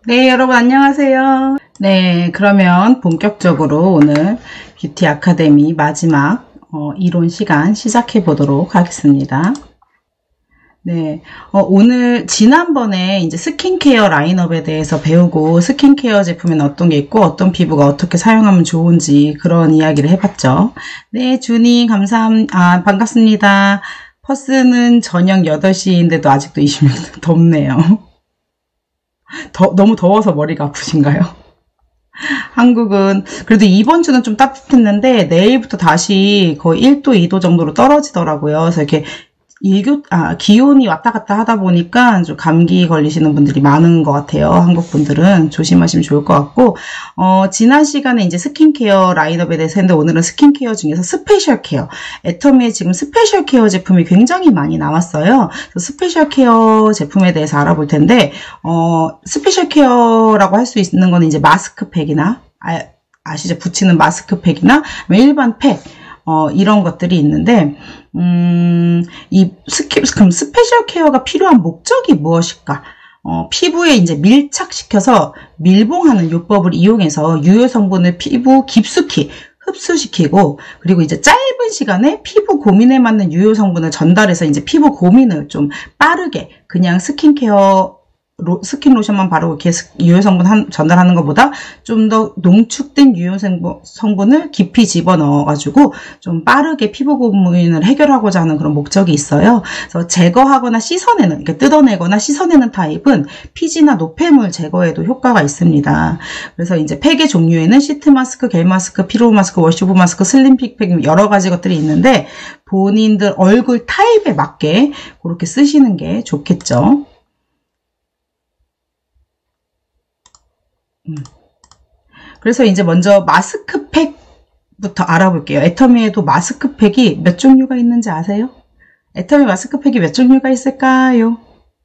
네, 여러분 안녕하세요. 네, 그러면 본격적으로 오늘 뷰티 아카데미 마지막 이론 시간 시작해 보도록 하겠습니다. 네, 오늘 지난번에 이제 스킨케어 라인업에 대해서 배우고 스킨케어 제품에는 어떤 게 있고 어떤 피부가 어떻게 사용하면 좋은지 그런 이야기를 해봤죠. 네, 준이 감사합니다. 반갑습니다. 퍼스는 저녁 8시인데도 아직도 20명 덥네요. 너무 더워서 머리가 아프신가요? 한국은 그래도 이번 주는 좀 따뜻했는데 내일부터 다시 거의 1도, 2도 정도로 떨어지더라고요. 그래서 이렇게 기온이 왔다 갔다 하다 보니까 좀 감기 걸리시는 분들이 많은 것 같아요. 한국 분들은 조심하시면 좋을 것 같고, 지난 시간에 이제 스킨케어 라인업에 대해서 했는데 오늘은 스킨케어 중에서 스페셜 케어. 애터미에 지금 스페셜 케어 제품이 굉장히 많이 나왔어요. 그래서 스페셜 케어 제품에 대해서 알아볼 텐데, 스페셜 케어라고 할 수 있는 거는 이제 마스크팩이나, 아시죠? 붙이는 마스크팩이나, 일반 팩, 이런 것들이 있는데, 그럼 스페셜 케어가 필요한 목적이 무엇일까? 피부에 이제 밀착시켜서 밀봉하는 요법을 이용해서 유효 성분을 피부 깊숙이 흡수시키고, 그리고 이제 짧은 시간에 피부 고민에 맞는 유효 성분을 전달해서 이제 피부 고민을 좀 빠르게 그냥 스킨 로션만 바르고 이렇게 유효 성분 전달하는 것보다 좀 더 농축된 유효 성분을 깊이 집어넣어가지고 좀 빠르게 피부 고민을 해결하고자 하는 그런 목적이 있어요. 그래서 제거하거나 씻어내는, 이렇게 뜯어내거나 씻어내는 타입은 피지나 노폐물 제거에도 효과가 있습니다. 그래서 이제 팩의 종류에는 시트 마스크, 겔 마스크, 피로 마스크, 워시오브 마스크, 슬림픽 팩 여러 가지 것들이 있는데 본인들 얼굴 타입에 맞게 그렇게 쓰시는 게 좋겠죠. 그래서 이제 먼저 마스크팩부터 알아볼게요. 애터미에도 마스크팩이 몇 종류가 있는지 아세요? 애터미 마스크팩이 몇 종류가 있을까요?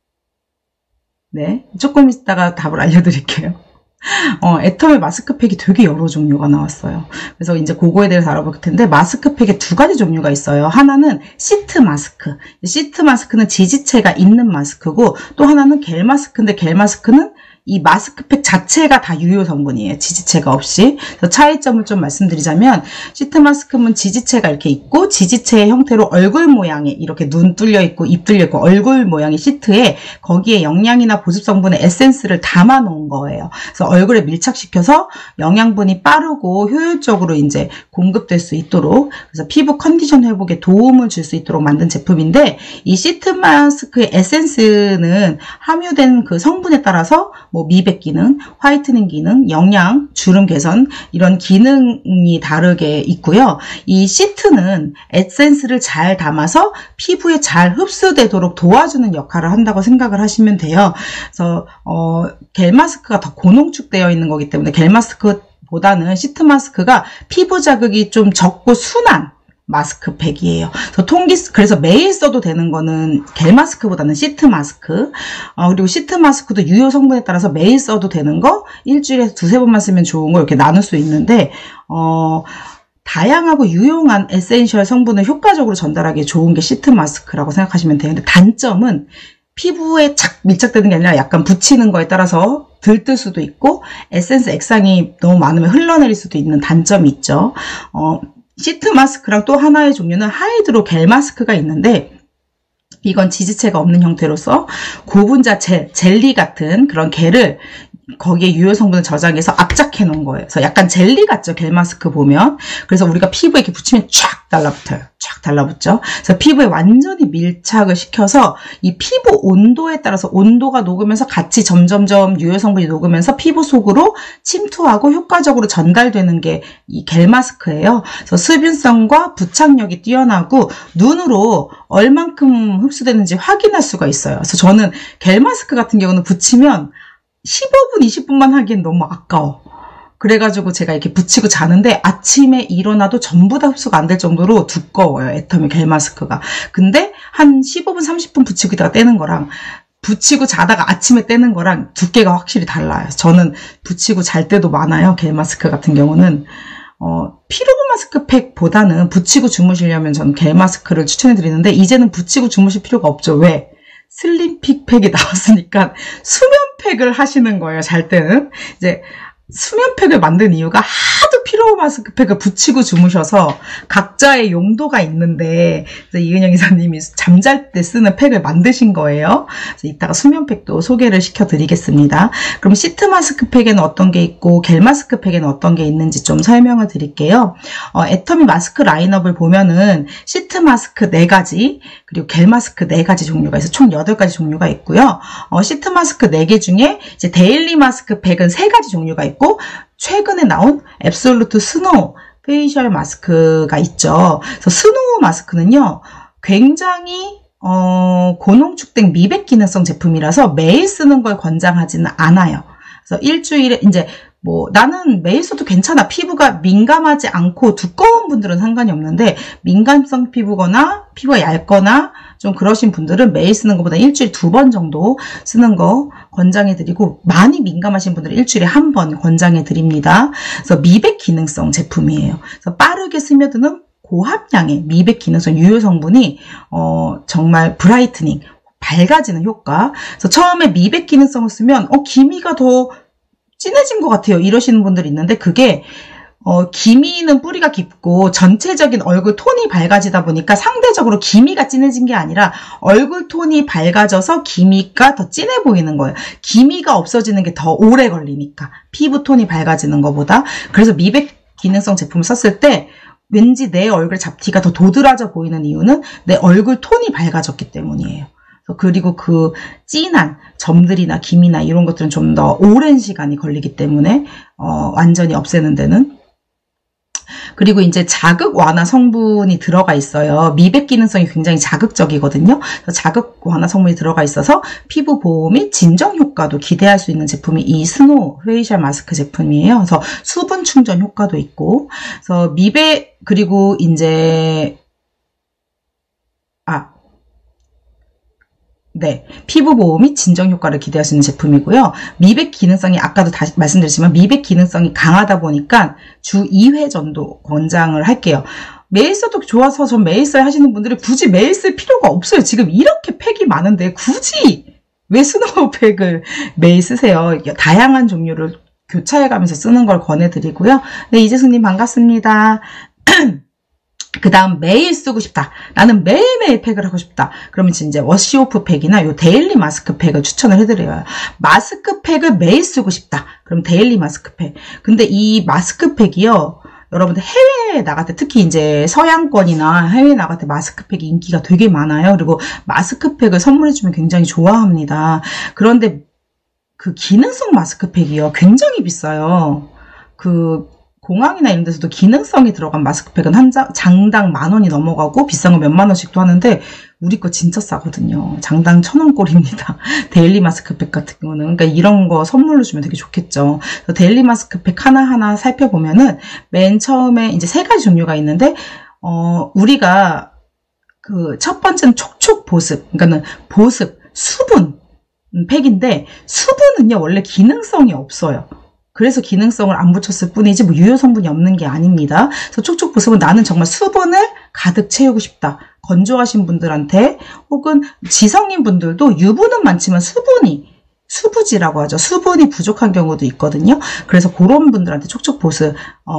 네, 조금 있다가 답을 알려드릴게요. 애터미 마스크팩이 되게 여러 종류가 나왔어요. 그래서 이제 그거에 대해서 알아볼 텐데, 마스크팩에 두 가지 종류가 있어요. 하나는 시트 마스크. 시트 마스크는 지지체가 있는 마스크고, 또 하나는 겔 마스크인데, 겔 마스크는 이 마스크팩 자체가 다 유효 성분이에요. 지지체가 없이. 그래서 차이점을 좀 말씀드리자면, 시트 마스크는 지지체가 이렇게 있고, 지지체의 형태로 얼굴 모양에 이렇게 눈 뚫려 있고, 입 뚫려 있고, 얼굴 모양의 시트에 거기에 영양이나 보습 성분의 에센스를 담아 놓은 거예요. 그래서 얼굴에 밀착시켜서 영양분이 빠르고 효율적으로 이제 공급될 수 있도록, 그래서 피부 컨디션 회복에 도움을 줄 수 있도록 만든 제품인데, 이 시트 마스크의 에센스는 함유된 그 성분에 따라서 뭐 미백 기능, 화이트닝 기능, 영양, 주름 개선 이런 기능이 다르게 있고요. 이 시트는 에센스를 잘 담아서 피부에 잘 흡수되도록 도와주는 역할을 한다고 생각을 하시면 돼요. 그래서 겔 마스크가 더 고농축되어 있는 거기 때문에 겔 마스크보다는 시트 마스크가 피부 자극이 좀 적고 순한 마스크팩이에요. 그래서 매일 써도 되는 거는 겔 마스크보다는 시트 마스크. 그리고 시트 마스크도 유효 성분에 따라서 매일 써도 되는 거, 일주일에 두세 번만 쓰면 좋은 거 이렇게 나눌 수 있는데, 다양하고 유용한 에센셜 성분을 효과적으로 전달하기 좋은 게 시트 마스크라고 생각하시면 돼요. 근데 단점은 피부에 착 밀착되는 게 아니라 약간 붙이는 거에 따라서 들뜰 수도 있고, 에센스 액상이 너무 많으면 흘러내릴 수도 있는 단점이 있죠. 시트 마스크랑 또 하나의 종류는 하이드로 겔 마스크가 있는데, 이건 지지체가 없는 형태로서 고분자 젤리 같은 그런 겔을 거기에 유효 성분을 저장해서 압착해 놓은 거예요. 그래서 약간 젤리 같죠, 겔 마스크 보면. 그래서 우리가 피부에 이렇게 붙이면 쫙 달라붙어요. 쫙 달라붙죠. 그래서 피부에 완전히 밀착을 시켜서 이 피부 온도에 따라서 온도가 녹으면서 같이 점점점 유효 성분이 녹으면서 피부 속으로 침투하고 효과적으로 전달되는 게 이 겔 마스크예요. 그래서 수분성과 부착력이 뛰어나고 눈으로 얼만큼 흡수되는지 확인할 수가 있어요. 그래서 저는 겔 마스크 같은 경우는 붙이면 15분, 20분만 하기엔 너무 아까워. 그래가지고 제가 이렇게 붙이고 자는데 아침에 일어나도 전부 다 흡수가 안 될 정도로 두꺼워요. 애터미 겔 마스크가. 근데 한 15분, 30분 붙이고 있다가 떼는 거랑 붙이고 자다가 아침에 떼는 거랑 두께가 확실히 달라요. 저는 붙이고 잘 때도 많아요. 겔 마스크 같은 경우는. 피로브 마스크팩보다는 붙이고 주무시려면 저는 겔 마스크를 추천해 드리는데, 이제는 붙이고 주무실 필요가 없죠. 왜? 슬림픽 팩이 나왔으니까 수면팩을 하시는 거예요. 잘 때는. 이제 수면팩을 만든 이유가 하도 피로 마스크팩을 붙이고 주무셔서 각자의 용도가 있는데 이은영 이사님이 잠잘 때 쓰는 팩을 만드신 거예요. 그래서 이따가 수면팩도 소개를 시켜드리겠습니다. 그럼 시트 마스크팩에는 어떤 게 있고 겔 마스크팩에는 어떤 게 있는지 좀 설명을 드릴게요. 애터미 마스크 라인업을 보면은 시트 마스크 4가지 그리고 겔 마스크 4가지 종류가 있어요. 총 8가지 종류가 있고요. 시트 마스크 4개 중에 이제 데일리 마스크팩은 3가지 종류가 있고 최근에 나온 앱솔루트 스노우 페이셜 마스크가 있죠. 그래서 스노우 마스크는요, 굉장히 고농축된 미백 기능성 제품이라서 매일 쓰는 걸 권장하지는 않아요. 그래서 일주일에 이제 뭐 나는 매일 써도 괜찮아. 피부가 민감하지 않고 두꺼운 분들은 상관이 없는데 민감성 피부거나 피부가 얇거나 좀 그러신 분들은 매일 쓰는 것보다 일주일에 2번 정도 쓰는 거 권장해드리고 많이 민감하신 분들은 일주일에 1번 권장해드립니다. 그래서 미백 기능성 제품이에요. 그래서 빠르게 스며드는 고함량의 미백 기능성 유효 성분이 정말 브라이트닝, 밝아지는 효과. 그래서 처음에 미백 기능성을 쓰면 기미가 더 진해진 것 같아요. 이러시는 분들이 있는데 그게 기미는 뿌리가 깊고 전체적인 얼굴 톤이 밝아지다 보니까 상대적으로 기미가 진해진 게 아니라 얼굴 톤이 밝아져서 기미가 더 진해 보이는 거예요. 기미가 없어지는 게 더 오래 걸리니까 피부 톤이 밝아지는 것보다. 그래서 미백 기능성 제품을 썼을 때 왠지 내 얼굴 잡티가 더 도드라져 보이는 이유는 내 얼굴 톤이 밝아졌기 때문이에요. 그리고 그 진한 점들이나 기미나 이런 것들은 좀 더 오랜 시간이 걸리기 때문에 완전히 없애는 데는. 그리고 이제 자극 완화 성분이 들어가 있어요. 미백 기능성이 굉장히 자극적이거든요. 그래서 자극 완화 성분이 들어가 있어서 피부 보호 및 진정 효과도 기대할 수 있는 제품이 이 스노우 페이셜 마스크 제품이에요. 그래서 수분 충전 효과도 있고, 그래서 미백 그리고 이제 피부 보호 및 진정 효과를 기대할 수 있는 제품이고요. 미백 기능성이 아까도 다시 말씀드렸지만 미백 기능성이 강하다 보니까 주 2회 정도 권장을 할게요. 매일 써도 좋아서 전 매일 써야 하시는 분들이 굳이 매일 쓸 필요가 없어요. 지금 이렇게 팩이 많은데 굳이 왜 스노우 팩을 매일 쓰세요? 다양한 종류를 교차해가면서 쓰는 걸 권해드리고요. 네, 이재숙님 반갑습니다. 그 다음 매일 쓰고 싶다. 나는 매일매일 팩을 하고 싶다. 그러면 이제 워시오프 팩이나 요 데일리 마스크팩을 추천을 해드려요. 마스크팩을 매일 쓰고 싶다. 그럼 데일리 마스크팩. 근데 이 마스크팩이요. 여러분들 해외에 나갈 때 특히 이제 서양권이나 해외에 나갈 때 마스크팩이 인기가 되게 많아요. 그리고 마스크팩을 선물해주면 굉장히 좋아합니다. 그런데 그 기능성 마스크팩이요. 굉장히 비싸요. 공항이나 이런 데서도 기능성이 들어간 마스크팩은 한 장당 10,000원이 넘어가고 비싼 거 몇만 원씩도 하는데 우리 거 진짜 싸거든요. 장당 1,000원꼴입니다. 데일리 마스크팩 같은 경우는. 그러니까 이런 거 선물로 주면 되게 좋겠죠. 데일리 마스크팩 하나하나 살펴보면은 맨 처음에 이제 3가지 종류가 있는데 우리가 그 첫 번째는 촉촉 보습. 그러니까는 보습, 수분 팩인데 수분은요 원래 기능성이 없어요. 그래서 기능성을 안 붙였을 뿐이지 뭐 유효 성분이 없는 게 아닙니다. 그래서 촉촉 보습은 나는 정말 수분을 가득 채우고 싶다. 건조하신 분들한테 혹은 지성인 분들도 유분은 많지만 수부지라고 하죠. 수분이 부족한 경우도 있거든요. 그래서 그런 분들한테 촉촉 보습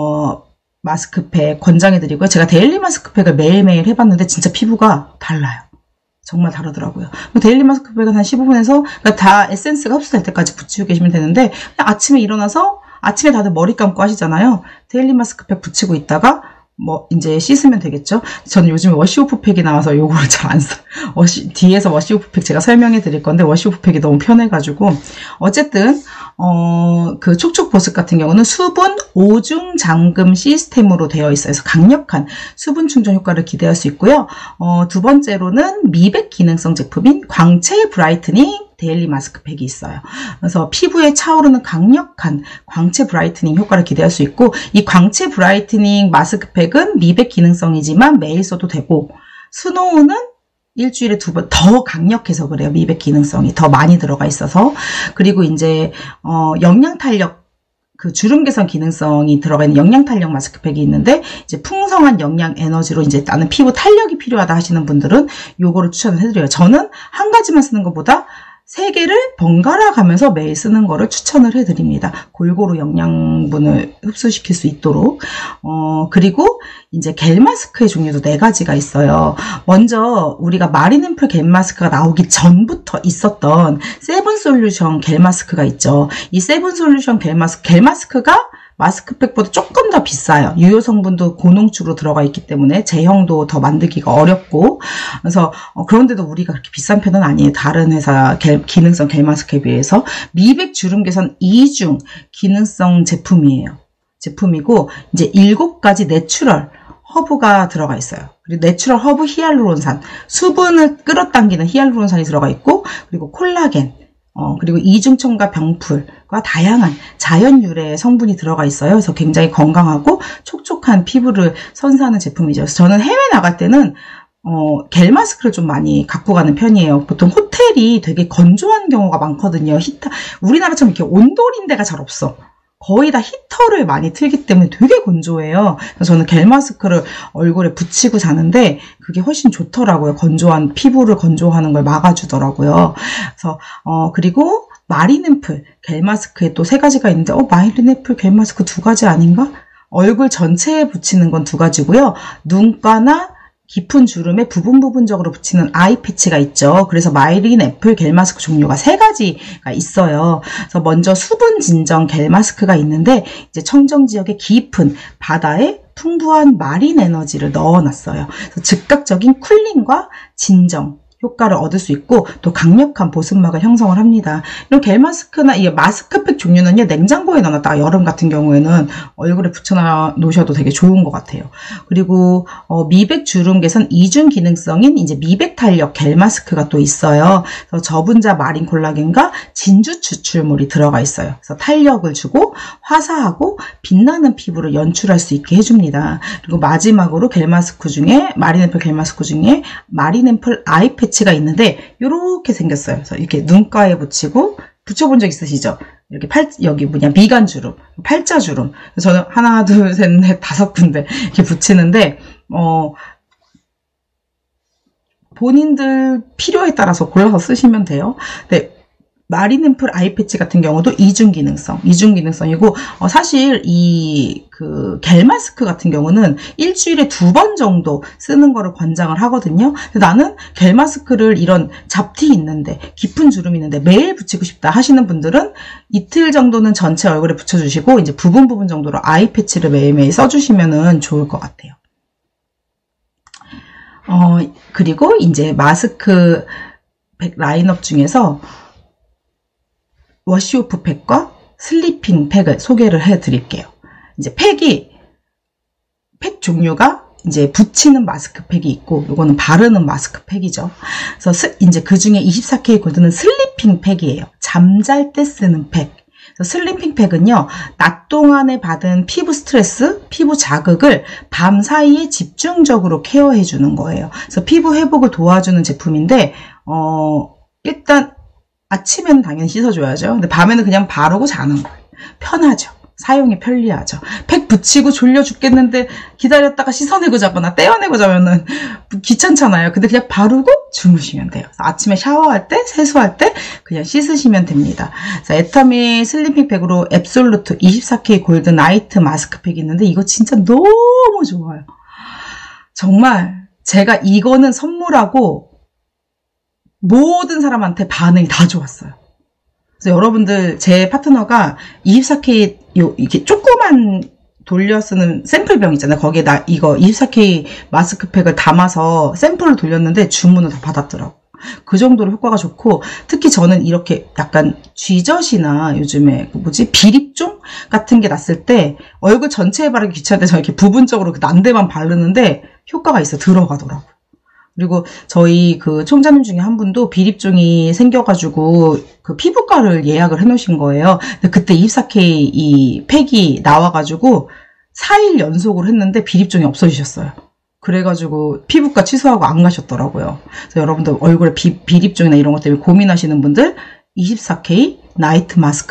마스크팩 권장해드리고요. 제가 데일리 마스크팩을 매일매일 해봤는데 진짜 피부가 달라요. 정말 다르더라고요. 데일리 마스크팩은 한 15분에서 그러니까 다 에센스가 흡수될 때까지 붙이고 계시면 되는데 그냥 아침에 일어나서 아침에 다들 머리 감고 하시잖아요. 데일리 마스크팩 붙이고 있다가 뭐 이제 씻으면 되겠죠. 저는 요즘에 워시오프 팩이 나와서 요거를 잘 안 써요. 뒤에서 워시오프 팩 제가 설명해 드릴 건데 워시오프 팩이 너무 편해가지고 어쨌든 그 촉촉 보습 같은 경우는 수분 5중 잠금 시스템으로 되어 있어요. 그래서 강력한 수분 충전 효과를 기대할 수 있고요. 두 번째로는 미백 기능성 제품인 광채 브라이트닝 데일리 마스크팩이 있어요. 그래서 피부에 차오르는 강력한 광채 브라이트닝 효과를 기대할 수 있고 이 광채 브라이트닝 마스크팩은 미백 기능성이지만 매일 써도 되고 스노우는 일주일에 2번 더 강력해서 그래요. 미백 기능성이 더 많이 들어가 있어서. 그리고 이제 영양 탄력 그 주름 개선 기능성이 들어가 있는 영양 탄력 마스크팩이 있는데, 이제 풍성한 영양 에너지로 이제 나는 피부 탄력이 필요하다 하시는 분들은 요거를 추천을 해드려요. 저는 한 가지만 쓰는 것보다 3개를 번갈아 가면서 매일 쓰는 거를 추천을 해드립니다. 골고루 영양분을 흡수시킬 수 있도록. 그리고 이제 겔 마스크의 종류도 4가지가 있어요. 먼저 우리가 마린앰플 겔 마스크가 나오기 전부터 있었던 세븐솔루션 겔 마스크가 있죠. 이 세븐솔루션 겔 마스크가 마스크팩보다 조금 더 비싸요. 유효 성분도 고농축으로 들어가 있기 때문에 제형도 더 만들기가 어렵고, 그래서 그런데도 우리가 그렇게 비싼 편은 아니에요. 다른 회사 기능성 겔 마스크에 비해서. 미백 주름 개선 2중 기능성 제품이고 이제 7가지 내추럴 허브가 들어가 있어요. 그리고 내추럴 허브 히알루론산, 수분을 끌어당기는 히알루론산이 들어가 있고, 그리고 콜라겐, 그리고 이중첨가 병풀과 다양한 자연 유래의 성분이 들어가 있어요. 그래서 굉장히 건강하고 촉촉한 피부를 선사하는 제품이죠. 그래서 저는 해외 나갈 때는 겔 마스크를 좀 많이 갖고 가는 편이에요. 보통 호텔이 되게 건조한 경우가 많거든요. 우리나라처럼 이렇게 온돌인 데가 잘 없어. 거의 다 히터를 많이 틀기 때문에 되게 건조해요. 그래서 저는 겔 마스크를 얼굴에 붙이고 자는데 그게 훨씬 좋더라고요. 건조한 피부를 건조하는 걸 막아주더라고요. 그래서 그리고 마린앰플 겔 마스크에 또 3가지가 있는데 마린앰플 겔 마스크 2가지 아닌가? 얼굴 전체에 붙이는 건 2가지고요. 눈가나 깊은 주름에 부분적으로 붙이는 아이 패치가 있죠. 그래서 마린앰플 겔 마스크 종류가 3가지가 있어요. 그래서 먼저 수분 진정 겔 마스크가 있는데, 이제 청정 지역의 깊은 바다에 풍부한 마린 에너지를 넣어놨어요. 그래서 즉각적인 쿨링과 진정 효과를 얻을 수 있고, 또 강력한 보습막을 형성을 합니다. 이런 겔 마스크나 이 마스크팩 종류는요, 냉장고에 넣어놨다가 여름 같은 경우에는 얼굴에 붙여 놓으셔도 되게 좋은 것 같아요. 그리고 미백 주름 개선 2중 기능성인 이제 미백 탄력 겔 마스크가 또 있어요. 그래서 저분자 마린 콜라겐과 진주 추출물이 들어가 있어요. 그래서 탄력을 주고 화사하고 빛나는 피부를 연출할 수 있게 해줍니다. 그리고 마지막으로 마린앰플 겔 마스크 중에 마린앰플 아이 패치가 있는데 이렇게 생겼어요. 그래서 이렇게 눈가에 붙여본 적 있으시죠? 이렇게 여기 미간 주름, 팔자 주름. 저는 하나, 둘, 셋, 넷, 5군데 이렇게 붙이는데 본인들 필요에 따라서 골라서 쓰시면 돼요. 네. 마린앰플 아이 패치 같은 경우도 이중 기능성이고, 사실 겔 마스크 같은 경우는 일주일에 2번 정도 쓰는 거를 권장을 하거든요. 근데 나는 겔 마스크를 이런 잡티 있는데, 깊은 주름 있는데 매일 붙이고 싶다 하시는 분들은 이틀 정도는 전체 얼굴에 붙여주시고, 이제 부분 정도로 아이 패치를 매일매일 써주시면 좋을 것 같아요. 그리고 이제 마스크 라인업 중에서 워시오프 팩과 슬리핑 팩을 소개를 해드릴게요. 이제 팩 종류가 이제 붙이는 마스크팩이 있고, 요거는 바르는 마스크팩이죠. 그래서 이제 그 중에 24K 골드는 슬리핑 팩이에요. 잠잘 때 쓰는 팩. 그래서 슬리핑 팩은요, 낮 동안에 받은 피부 스트레스, 피부 자극을 밤 사이에 집중적으로 케어해주는 거예요. 그래서 피부 회복을 도와주는 제품인데, 일단 아침에는 당연히 씻어줘야죠. 근데 밤에는 그냥 바르고 자는 거예요. 편하죠. 사용이 편리하죠. 팩 붙이고 졸려 죽겠는데 기다렸다가 씻어내고 자거나 떼어내고 자면은 귀찮잖아요. 근데 그냥 바르고 주무시면 돼요. 아침에 샤워할 때, 세수할 때 그냥 씻으시면 됩니다. 자, 애터미 슬리핑 팩으로 앱솔루트 24K 골드 나이트 마스크팩이 있는데 이거 진짜 너무 좋아요. 정말 제가 이거는 선물하고 모든 사람한테 반응이 다 좋았어요. 그래서 여러분들, 제 파트너가 24K 이렇게 조그만 돌려 쓰는 샘플병 있잖아요. 거기에 이거 24K 마스크팩을 담아서 샘플을 돌렸는데 주문을 다 받았더라고요. 그 정도로 효과가 좋고, 특히 저는 이렇게 약간 쥐젖이나 요즘에 비립종 같은 게 났을 때 얼굴 전체에 바르기 귀찮을 때 저 이렇게 부분적으로 난 데만 바르는데 효과가 있어 들어가더라고요. 그리고 저희 총장님 중에 한 분도 비립종이 생겨가지고 피부과를 예약을 해놓으신 거예요. 근데 그때 24K 이 팩이 나와가지고 4일 연속으로 했는데 비립종이 없어지셨어요. 그래가지고 피부과 취소하고 안 가셨더라고요. 그래서 여러분들 얼굴에 비립종이나 이런 것 때문에 고민하시는 분들 24K 나이트 마스크팩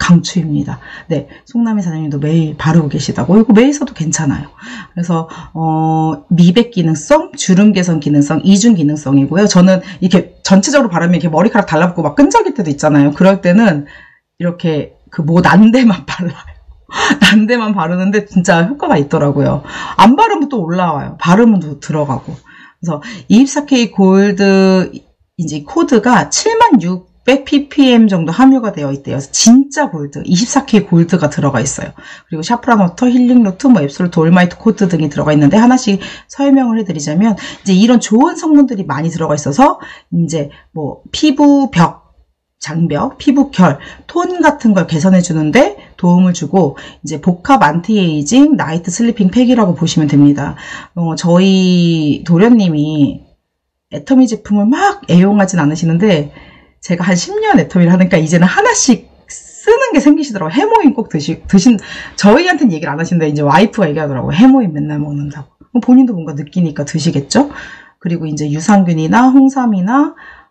강추입니다. 네, 송남희 사장님도 매일 바르고 계시다고. 이거 매일 써도 괜찮아요. 그래서 미백 기능성, 주름 개선 기능성, 이중 기능성이고요. 저는 이렇게 전체적으로 바르면 이렇게 머리카락 달라붙고 막 끈적일 때도 있잖아요. 그럴 때는 이렇게 그 뭐 난데만 발라요. 난데만 바르는데 진짜 효과가 있더라고요. 안 바르면 또 올라와요. 바르면 또 들어가고. 그래서 24K 골드 이제 코드가 7600ppm 정도 함유가 되어 있대요. 진짜 골드, 24K 골드가 들어가 있어요. 그리고 샤프란 워터, 힐링 루트, 뭐 앱솔루트, 올마이트 코드 등이 들어가 있는데 하나씩 설명을 해드리자면 이제 이런 좋은 성분들이 많이 들어가 있어서 이제 뭐 피부 벽, 장벽, 피부 결, 톤 같은 걸 개선해 주는데 도움을 주고 이제 복합 안티에이징 나이트 슬리핑 팩이라고 보시면 됩니다. 저희 도련님이 애터미 제품을 막 애용하진 않으시는데 제가 한 10년 애터미를 하니까 이제는 하나씩 쓰는 게 생기시더라고요. 해모임 꼭 저희한테는 얘기를 안 하시는데 이제 와이프가 얘기하더라고요. 해모임 맨날 먹는다고. 본인도 뭔가 느끼니까 드시겠죠? 그리고 이제 유산균이나 홍삼이나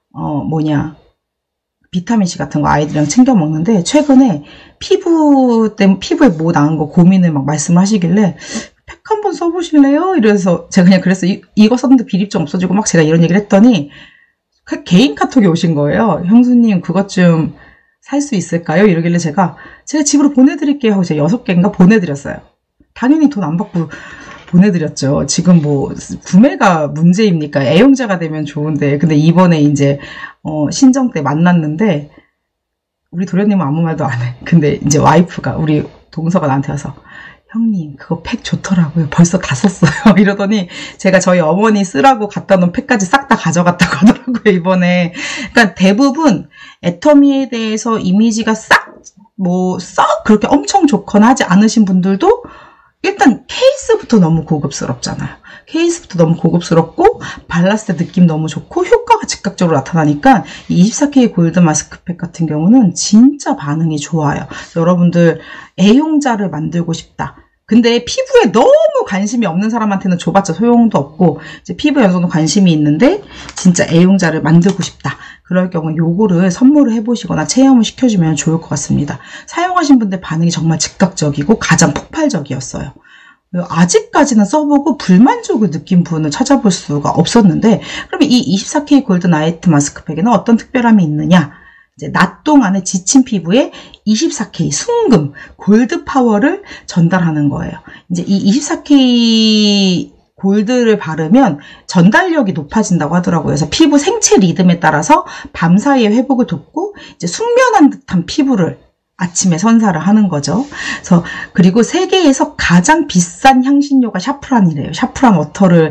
비타민C 같은 거 아이들이랑 챙겨 먹는데 최근에 피부에 뭐 나은 거 고민을 막 말씀을 하시길래 팩 한번 써보실래요? 이래서 제가 그냥 그래서 이거 썼는데 비립증 없어지고 막 제가 이런 얘기를 했더니 개인 카톡이 오신 거예요. 형수님 그것 좀 살 수 있을까요? 이러길래 제가 집으로 보내드릴게요 하고 제가 6개인가 보내드렸어요. 당연히 돈 안 받고 보내드렸죠. 지금 뭐 구매가 문제입니까? 애용자가 되면 좋은데 근데 이번에 이제 신정 때 만났는데 우리 도련님은 아무 말도 안 해. 근데 이제 와이프가 우리 동서가 나한테 와서 형님 그거 팩 좋더라고요. 벌써 다 썼어요. 이러더니 제가 저희 어머니 쓰라고 갖다 놓은 팩까지 싹 다 가져갔다고 하더라고요. 이번에. 그러니까 대부분 애터미에 대해서 이미지가 싹 그렇게 엄청 좋거나 하지 않으신 분들도 일단 케이스부터 너무 고급스럽잖아요. 케이스부터 너무 고급스럽고 발랐을 때 느낌 너무 좋고 효과가 즉각적으로 나타나니까 이 24K 골드 마스크팩 같은 경우는 진짜 반응이 좋아요. 여러분들 애용자를 만들고 싶다. 근데 피부에 너무 관심이 없는 사람한테는 줘봤자 소용도 없고 이제 피부에 어느 정도 관심이 있는데 진짜 애용자를 만들고 싶다. 그럴 경우 요거를 선물을 해보시거나 체험을 시켜주면 좋을 것 같습니다. 사용하신 분들 반응이 정말 즉각적이고 가장 폭발적이었어요. 아직까지는 써보고 불만족을 느낀 분을 찾아볼 수가 없었는데 그러면 이 24K 골드 나이트 마스크팩에는 어떤 특별함이 있느냐? 이제 낮 동안에 지친 피부에 24K 순금 골드 파워를 전달하는 거예요. 이제 이 24K 골드를 바르면 전달력이 높아진다고 하더라고요. 그래서 피부 생체 리듬에 따라서 밤사이에 회복을 돕고 이제 숙면한 듯한 피부를 아침에 선사를 하는 거죠. 그리고 세계에서 가장 비싼 향신료가 샤프란이래요. 샤프란 워터를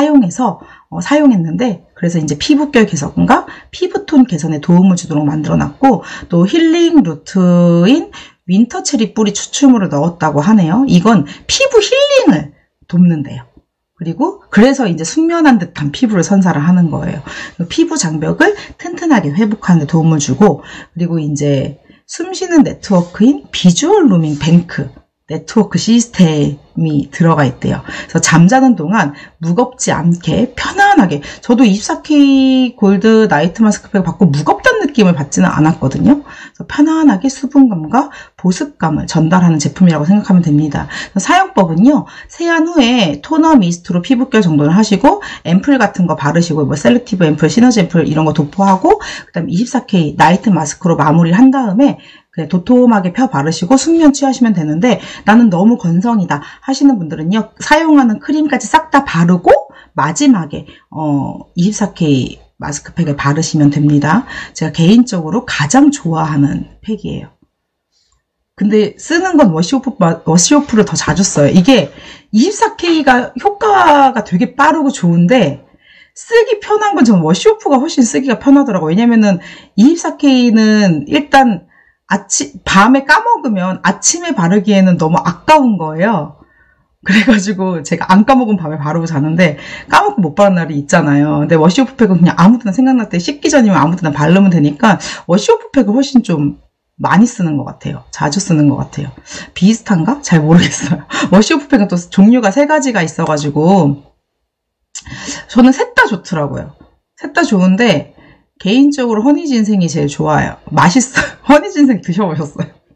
사용했는데 그래서 이제 피부결 개선과 피부톤 개선에 도움을 주도록 만들어놨고 또 힐링 루트인 윈터체리 뿌리 추출물을 넣었다고 하네요. 이건 피부 힐링을 돕는데요. 그리고 그래서 이제 숙면한 듯한 피부를 선사를 하는 거예요. 피부 장벽을 튼튼하게 회복하는 데 도움을 주고 그리고 이제 숨쉬는 네트워크인 비주얼 루밍 뱅크 네트워크 시스템이 들어가 있대요. 그래서 잠자는 동안 무겁지 않게 편안하게 저도 24K 골드 나이트 마스크팩을 받고 무겁다는 느낌을 받지는 않았거든요. 그래서 편안하게 수분감과 보습감을 전달하는 제품이라고 생각하면 됩니다. 사용법은요. 세안 후에 토너 미스트로 피부결 정돈을 하시고 앰플 같은 거 바르시고 뭐 셀렉티브 앰플, 시너지 앰플 이런 거 도포하고 그다음 24K 나이트 마스크로 마무리를 한 다음에 그냥 도톰하게 펴 바르시고 숙면 취하시면 되는데 나는 너무 건성이다 하시는 분들은요. 사용하는 크림까지 싹 다 바르고 마지막에 24K 마스크팩을 바르시면 됩니다. 제가 개인적으로 가장 좋아하는 팩이에요. 근데 쓰는 건 워시오프를 더 자주 써요. 이게 24K가 효과가 되게 빠르고 좋은데 쓰기 편한 건 저는 워시오프가 훨씬 쓰기가 편하더라고요. 왜냐면은 24K는 일단 밤에 까먹으면 아침에 바르기에는 너무 아까운 거예요. 그래가지고 제가 안 까먹은 밤에 바르고 자는데 까먹고 못 바른 날이 있잖아요. 근데 워시오프 팩은 그냥 아무 데나 생각날 때 씻기 전이면 아무 데나 바르면 되니까 워시오프 팩을 훨씬 좀 많이 쓰는 것 같아요. 자주 쓰는 것 같아요. 비슷한가? 잘 모르겠어요. 워시오프 팩은 또 종류가 3가지가 있어가지고 저는 셋 다 좋더라고요. 셋 다 좋은데 개인적으로 허니진생이 제일 좋아요. 맛있어요. 허니진생 드셔보셨어요?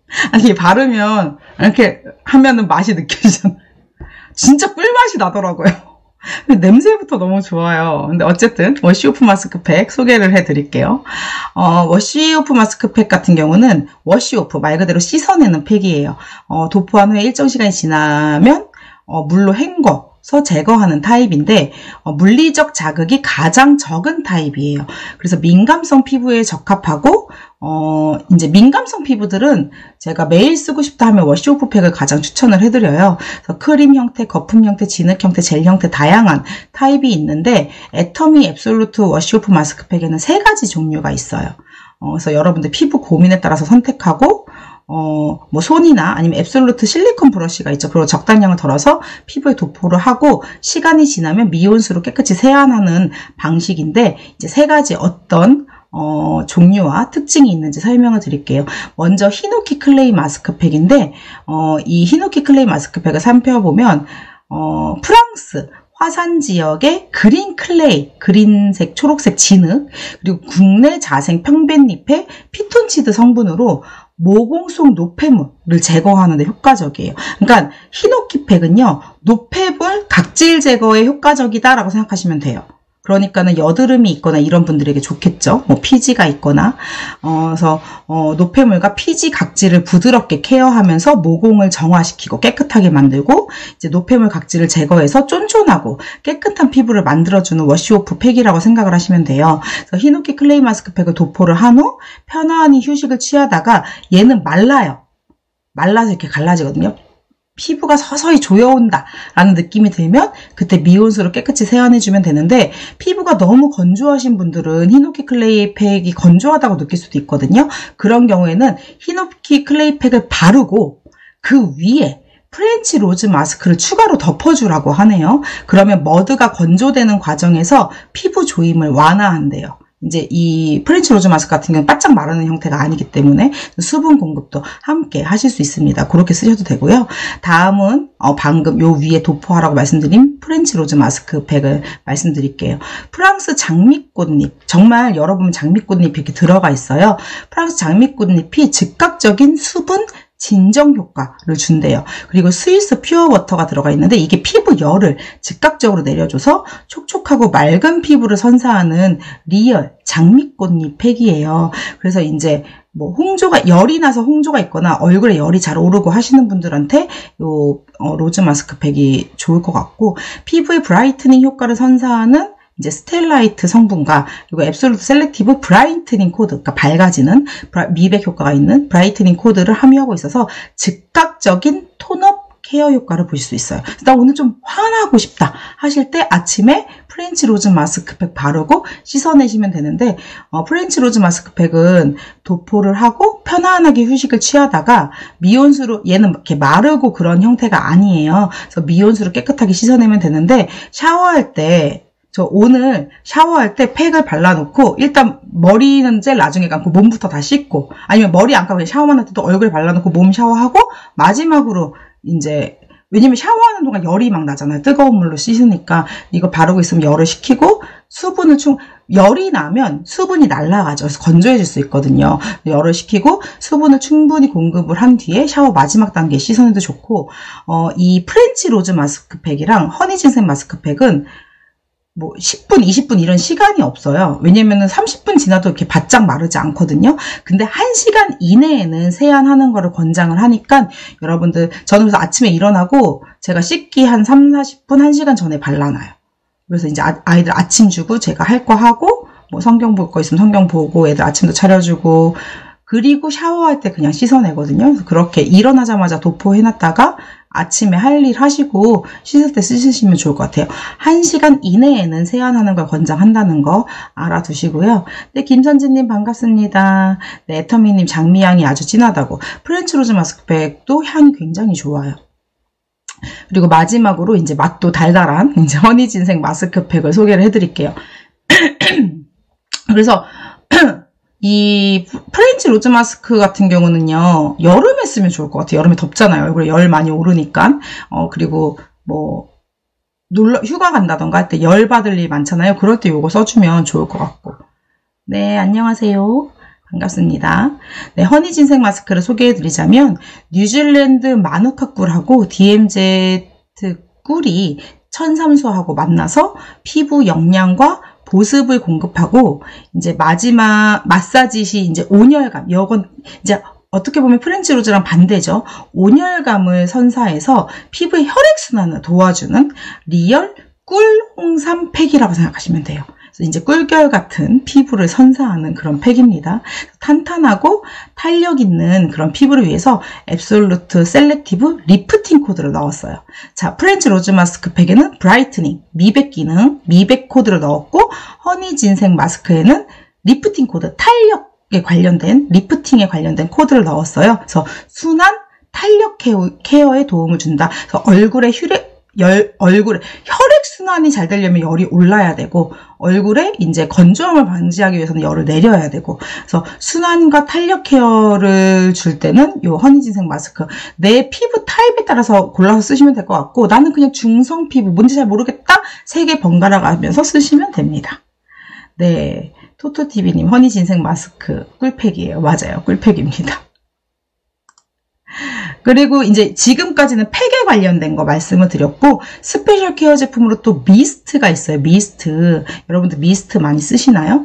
아니, 이게 바르면, 이렇게 하면은 맛이 느껴지잖아요. 진짜 꿀맛이 나더라고요. 냄새부터 너무 좋아요. 근데 어쨌든 워시오프 마스크팩 소개를 해드릴게요. 워시오프 마스크팩 같은 경우는 워시오프 말 그대로 씻어내는 팩이에요. 도포한 후에 일정 시간이 지나면 물로 헹궈서 제거하는 타입인데 물리적 자극이 가장 적은 타입이에요. 그래서 민감성 피부에 적합하고 이제 민감성 피부들은 제가 매일 쓰고 싶다 하면 워시오프 팩을 가장 추천을 해드려요. 그래서 크림 형태, 거품 형태, 진흙 형태, 젤 형태 다양한 타입이 있는데 애터미 앱솔루트 워시오프 마스크팩에는 3가지 종류가 있어요. 그래서 여러분들 피부 고민에 따라서 선택하고 뭐 손이나 아니면 앱솔루트 실리콘 브러쉬가 있죠. 그리고 적당량을 덜어서 피부에 도포를 하고 시간이 지나면 미온수로 깨끗이 세안하는 방식인데 이제 3가지 어떤 종류와 특징이 있는지 설명을 드릴게요. 먼저 히노키 클레이 마스크팩인데 이 히노키 클레이 마스크팩을 살펴보면 프랑스 화산 지역의 그린 클레이, 그린색, 초록색 진흙, 그리고 국내 자생 평뱃잎의 피톤치드 성분으로 모공 속 노폐물을 제거하는 데 효과적이에요. 그러니까 히노키팩은요, 노폐물 각질 제거에 효과적이다라고 생각하시면 돼요. 그러니까는 여드름이 있거나 이런 분들에게 좋겠죠. 뭐 피지가 있거나 그래서 노폐물과 피지 각질을 부드럽게 케어하면서 모공을 정화시키고 깨끗하게 만들고 이제 노폐물 각질을 제거해서 쫀쫀하고 깨끗한 피부를 만들어주는 워시오프 팩이라고 생각을 하시면 돼요. 그래서 히노키 클레이 마스크팩을 도포를 한 후 편안히 휴식을 취하다가 얘는 말라요. 말라서 이렇게 갈라지거든요. 피부가 서서히 조여온다 라는 느낌이 들면 그때 미온수로 깨끗이 세안해주면 되는데 피부가 너무 건조하신 분들은 히노키 클레이 팩이 건조하다고 느낄 수도 있거든요. 그런 경우에는 히노키 클레이 팩을 바르고 그 위에 프렌치 로즈 마스크를 추가로 덮어주라고 하네요. 그러면 머드가 건조되는 과정에서 피부 조임을 완화한대요. 이제 이 프렌치 로즈 마스크 같은 경우는 바짝 마르는 형태가 아니기 때문에 수분 공급도 함께 하실 수 있습니다. 그렇게 쓰셔도 되고요. 다음은 방금 요 위에 도포하라고 말씀드린 프렌치 로즈 마스크팩을 말씀드릴게요. 프랑스 장미꽃잎, 정말 여러분 장미꽃잎이 이렇게 들어가 있어요. 프랑스 장미꽃잎이 즉각적인 수분 진정 효과를 준대요. 그리고 스위스 퓨어 워터가 들어가 있는데 이게 피부 열을 즉각적으로 내려줘서 촉촉하고 맑은 피부를 선사하는 리얼 장미꽃잎 팩이에요. 그래서 이제 뭐 홍조가 열이 나서 홍조가 있거나 얼굴에 열이 잘 오르고 하시는 분들한테 요 로즈 마스크팩이 좋을 것 같고 피부의 브라이트닝 효과를 선사하는 이제 스텔라이트 성분과 그리고 앱솔루트 셀렉티브 브라이트닝 코드, 그러니까 밝아지는 미백 효과가 있는 브라이트닝 코드를 함유하고 있어서 즉각적인 톤업 케어 효과를 보실 수 있어요. 나 오늘 좀 환하고 싶다 하실 때 아침에 프렌치 로즈 마스크팩 바르고 씻어내시면 되는데 프렌치 로즈 마스크팩은 도포를 하고 편안하게 휴식을 취하다가 미온수로 얘는 이렇게 마르고 그런 형태가 아니에요. 그래서 미온수로 깨끗하게 씻어내면 되는데 샤워할 때 저 오늘 샤워할 때 팩을 발라놓고 일단 머리는 제일 나중에 감고 몸부터 다 씻고 아니면 머리 안 감고 그냥 샤워만 할 때도 얼굴에 발라놓고 몸 샤워하고 마지막으로 이제 왜냐면 샤워하는 동안 열이 막 나잖아요. 뜨거운 물로 씻으니까 이거 바르고 있으면 열을 식히고 수분을 열이 나면 수분이 날아가죠. 그래서 건조해질 수 있거든요. 열을 식히고 수분을 충분히 공급을 한 뒤에 샤워 마지막 단계에 씻어내도 좋고 이 프렌치 로즈 마스크팩이랑 허니 진생 마스크팩은 뭐 10분, 20분 이런 시간이 없어요. 왜냐면은 30분 지나도 이렇게 바짝 마르지 않거든요. 근데 1시간 이내에는 세안하는 거를 권장을 하니까 여러분들 저는 그래서 아침에 일어나고 제가 씻기 한 3, 40분, 1시간 전에 발라놔요. 그래서 이제 아이들 아침 주고 제가 할 거 하고 뭐 성경 볼 거 있으면 성경 보고 애들 아침도 차려주고 그리고 샤워할 때 그냥 씻어내거든요. 그래서 그렇게 일어나자마자 도포해놨다가 아침에 할 일 하시고 씻을 때 쓰시면 좋을 것 같아요. 1시간 이내에는 세안하는 걸 권장한다는 거 알아두시고요. 네, 김선진님 반갑습니다. 네, 애터미님 장미향이 아주 진하다고. 프렌치 로즈 마스크팩도 향이 굉장히 좋아요. 그리고 마지막으로 이제 맛도 달달한 이제 허니 진생 마스크팩을 소개를 해드릴게요. 그래서 이 프렌치 로즈 마스크 같은 경우는요 여름에 쓰면 좋을 것 같아요. 여름에 덥잖아요. 얼굴에 열 많이 오르니까 그리고 뭐 휴가 간다던가 할 때 열 받을 일 많잖아요. 그럴 때 요거 써주면 좋을 것 같고. 네, 안녕하세요. 반갑습니다. 네, 허니 진생 마스크를 소개해드리자면 뉴질랜드 마누카 꿀하고 DMZ 꿀이 천삼수하고 만나서 피부 영양과 보습을 공급하고 이제 마지막 마사지 시 이제 온열감, 이건 이제 어떻게 보면 프렌치 로즈랑 반대죠. 온열감을 선사해서 피부의 혈액순환을 도와주는 리얼 꿀 홍삼 팩이라고 생각하시면 돼요. 그래서 이제 꿀결 같은 피부를 선사하는 그런 팩입니다. 탄탄하고 탄력 있는 그런 피부를 위해서 앱솔루트 셀렉티브 리프팅 코드를 넣었어요. 자, 프렌치 로즈 마스크 팩에는 브라이트닝, 미백 기능, 미백 코드를 넣었고 허니 진생 마스크에는 리프팅 코드, 탄력에 관련된 리프팅에 관련된 코드를 넣었어요. 그래서 순한 탄력 케어에 도움을 준다. 그래서 얼굴에 혈액순환이 잘 되려면 열이 올라야 되고, 얼굴에 이제 건조함을 방지하기 위해서는 열을 내려야 되고, 그래서 순환과 탄력 케어를 줄 때는 요 허니진생 마스크, 내 피부 타입에 따라서 골라서 쓰시면 될 것 같고, 나는 그냥 중성 피부, 뭔지 잘 모르겠다? 3개 번갈아 가면서 쓰시면 됩니다. 네. 토토TV님, 허니진생 마스크 꿀팩이에요. 맞아요. 꿀팩입니다. 그리고 이제 지금까지는 팩에 관련된 거 말씀을 드렸고, 스페셜 케어 제품으로 또 미스트가 있어요. 미스트. 여러분들 미스트 많이 쓰시나요?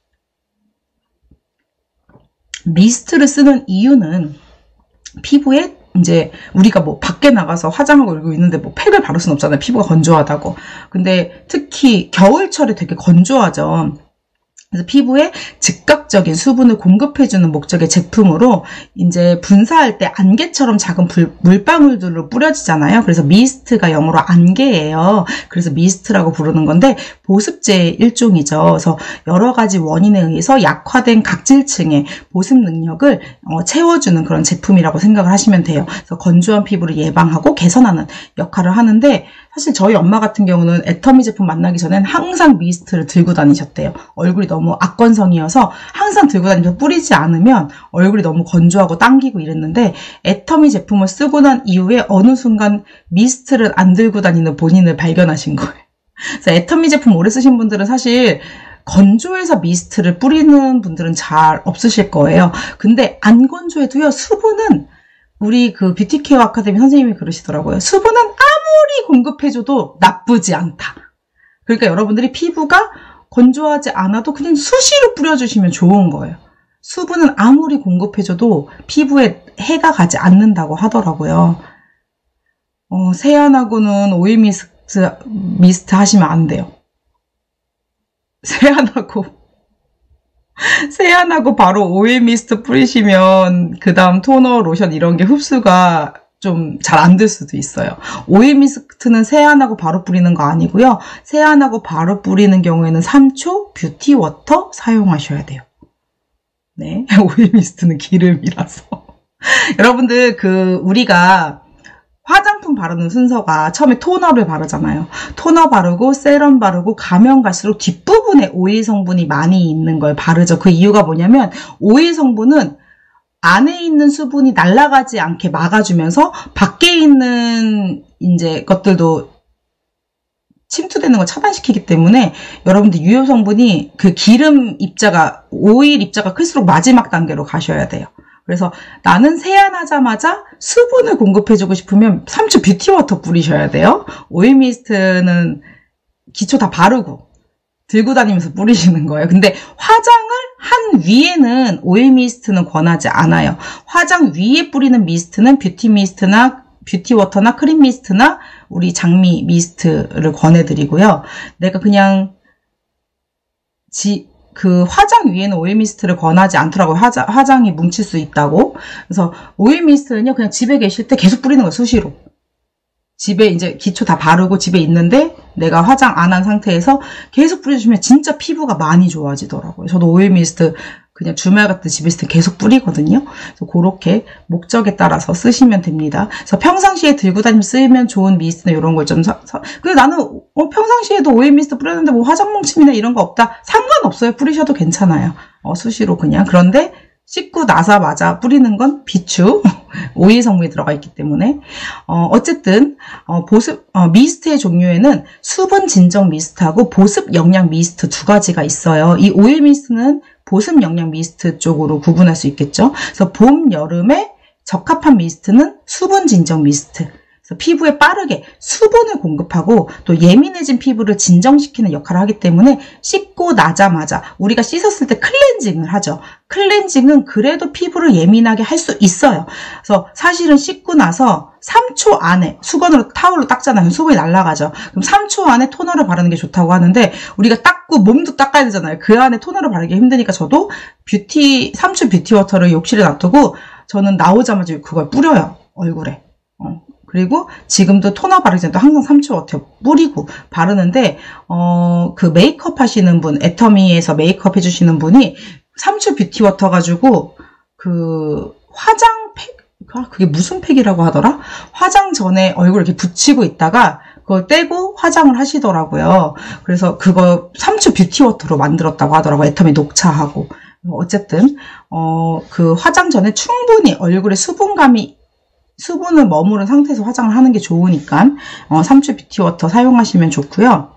미스트를 쓰는 이유는 피부에 이제 우리가 뭐 밖에 나가서 화장하고 이러고 있는데 뭐 팩을 바를 순 없잖아요. 피부가 건조하다고. 근데 특히 겨울철에 되게 건조하죠. 그래서 피부에 즉각적인 수분을 공급해주는 목적의 제품으로 이제 분사할 때 안개처럼 작은 물방울들로 뿌려지잖아요. 그래서 미스트가 영어로 안개예요. 그래서 미스트라고 부르는 건데 보습제의 일종이죠. 그래서 여러 가지 원인에 의해서 약화된 각질층의 보습 능력을 채워주는 그런 제품이라고 생각을 하시면 돼요. 그래서 건조한 피부를 예방하고 개선하는 역할을 하는데, 사실 저희 엄마 같은 경우는 애터미 제품 만나기 전엔 항상 미스트를 들고 다니셨대요. 얼굴이 너무 악건성이어서 항상 들고 다니면서 뿌리지 않으면 얼굴이 너무 건조하고 당기고 이랬는데, 애터미 제품을 쓰고 난 이후에 어느 순간 미스트를 안 들고 다니는 본인을 발견하신 거예요. 그래서 애터미 제품 오래 쓰신 분들은 사실 건조해서 미스트를 뿌리는 분들은 잘 없으실 거예요. 근데 안 건조해도요, 수분은 우리 그 뷰티케어 아카데미 선생님이 그러시더라고요. 수분은 아무리 공급해줘도 나쁘지 않다. 그러니까 여러분들이 피부가 건조하지 않아도 그냥 수시로 뿌려주시면 좋은 거예요. 수분은 아무리 공급해줘도 피부에 해가 가지 않는다고 하더라고요. 세안하고는 오일 미스트 하시면 안 돼요. 세안하고 바로 오일 미스트 뿌리시면 그 다음 토너, 로션 이런 게 흡수가 좀 잘 안 될 수도 있어요. 오일 미스트는 세안하고 바로 뿌리는 거 아니고요. 세안하고 바로 뿌리는 경우에는 3초 뷰티 워터 사용하셔야 돼요. 네, 오일 미스트는 기름이라서. 여러분들 우리가 화장품 바르는 순서가 처음에 토너를 바르잖아요. 토너 바르고 세럼 바르고 가면 갈수록 뒷부분에 오일 성분이 많이 있는 걸 바르죠. 그 이유가 뭐냐면 오일 성분은 안에 있는 수분이 날아가지 않게 막아주면서 밖에 있는 이제 것들도 침투되는 걸 차단시키기 때문에 여러분들 유효 성분이 그 기름 입자가, 오일 입자가 클수록 마지막 단계로 가셔야 돼요. 그래서 나는 세안하자마자 수분을 공급해주고 싶으면 3초 뷰티워터 뿌리셔야 돼요. 오일 미스트는 기초 다 바르고 들고 다니면서 뿌리시는 거예요. 근데 화장을 한 위에는 오일 미스트는 권하지 않아요. 화장 위에 뿌리는 미스트는 뷰티 미스트나 뷰티워터나 크림 미스트나 우리 장미 미스트를 권해드리고요. 내가 그냥 화장 위에는 오일 미스트를 권하지 않더라고요. 화장이 뭉칠 수 있다고. 그래서 오일 미스트는요, 그냥 집에 계실 때 계속 뿌리는 거예요, 수시로. 집에 이제 기초 다 바르고 집에 있는데 내가 화장 안 한 상태에서 계속 뿌려주시면 진짜 피부가 많이 좋아지더라고요. 저도 오일 미스트 그냥 주말 같은 집에 있을 때 계속 뿌리거든요. 그래서 그렇게 목적에 따라서 쓰시면 됩니다. 그래서 평상시에 들고 다니면 쓰면 좋은 미스트나 이런 걸 좀 근데 나는 평상시에도 오일 미스트 뿌렸는데 뭐 화장 뭉침이나 이런 거 없다. 상관없어요. 뿌리셔도 괜찮아요. 수시로 그냥. 그런데 씻고 나자마자 뿌리는 건 비추, 오일 성분이 들어가 있기 때문에. 어쨌든, 미스트의 종류에는 수분 진정 미스트하고 보습 영양 미스트 2가지가 있어요. 이 오일 미스트는 보습 영양 미스트 쪽으로 구분할 수 있겠죠. 그래서 봄, 여름에 적합한 미스트는 수분 진정 미스트. 그래서 피부에 빠르게 수분을 공급하고 또 예민해진 피부를 진정시키는 역할을 하기 때문에 씻고 나자마자 우리가 씻었을 때 클렌징을 하죠. 클렌징은 그래도 피부를 예민하게 할 수 있어요. 그래서 사실은 씻고 나서 3초 안에 수건으로 타올로 닦잖아요. 수분이 날아가죠. 그럼 3초 안에 토너를 바르는 게 좋다고 하는데 우리가 닦고 몸도 닦아야 되잖아요. 그 안에 토너를 바르기 힘드니까 저도 3초 뷰티워터를 욕실에 놔두고 저는 나오자마자 그걸 뿌려요. 얼굴에. 그리고 지금도 토너 바르기 전에 항상 3초 워터 뿌리고 바르는데 그 메이크업 하시는 분, 애터미에서 메이크업 해주시는 분이 3초 뷰티 워터 가지고 그 화장팩, 그게 무슨 팩이라고 하더라? 화장 전에 얼굴 이렇게 붙이고 있다가 그걸 떼고 화장을 하시더라고요. 그래서 그거 3초 뷰티 워터로 만들었다고 하더라고요. 애터미 녹차하고. 어쨌든 그 화장 전에 충분히 얼굴에 수분을 머무른 상태에서 화장을 하는 게 좋으니까 3초 뷰티워터 사용하시면 좋고요.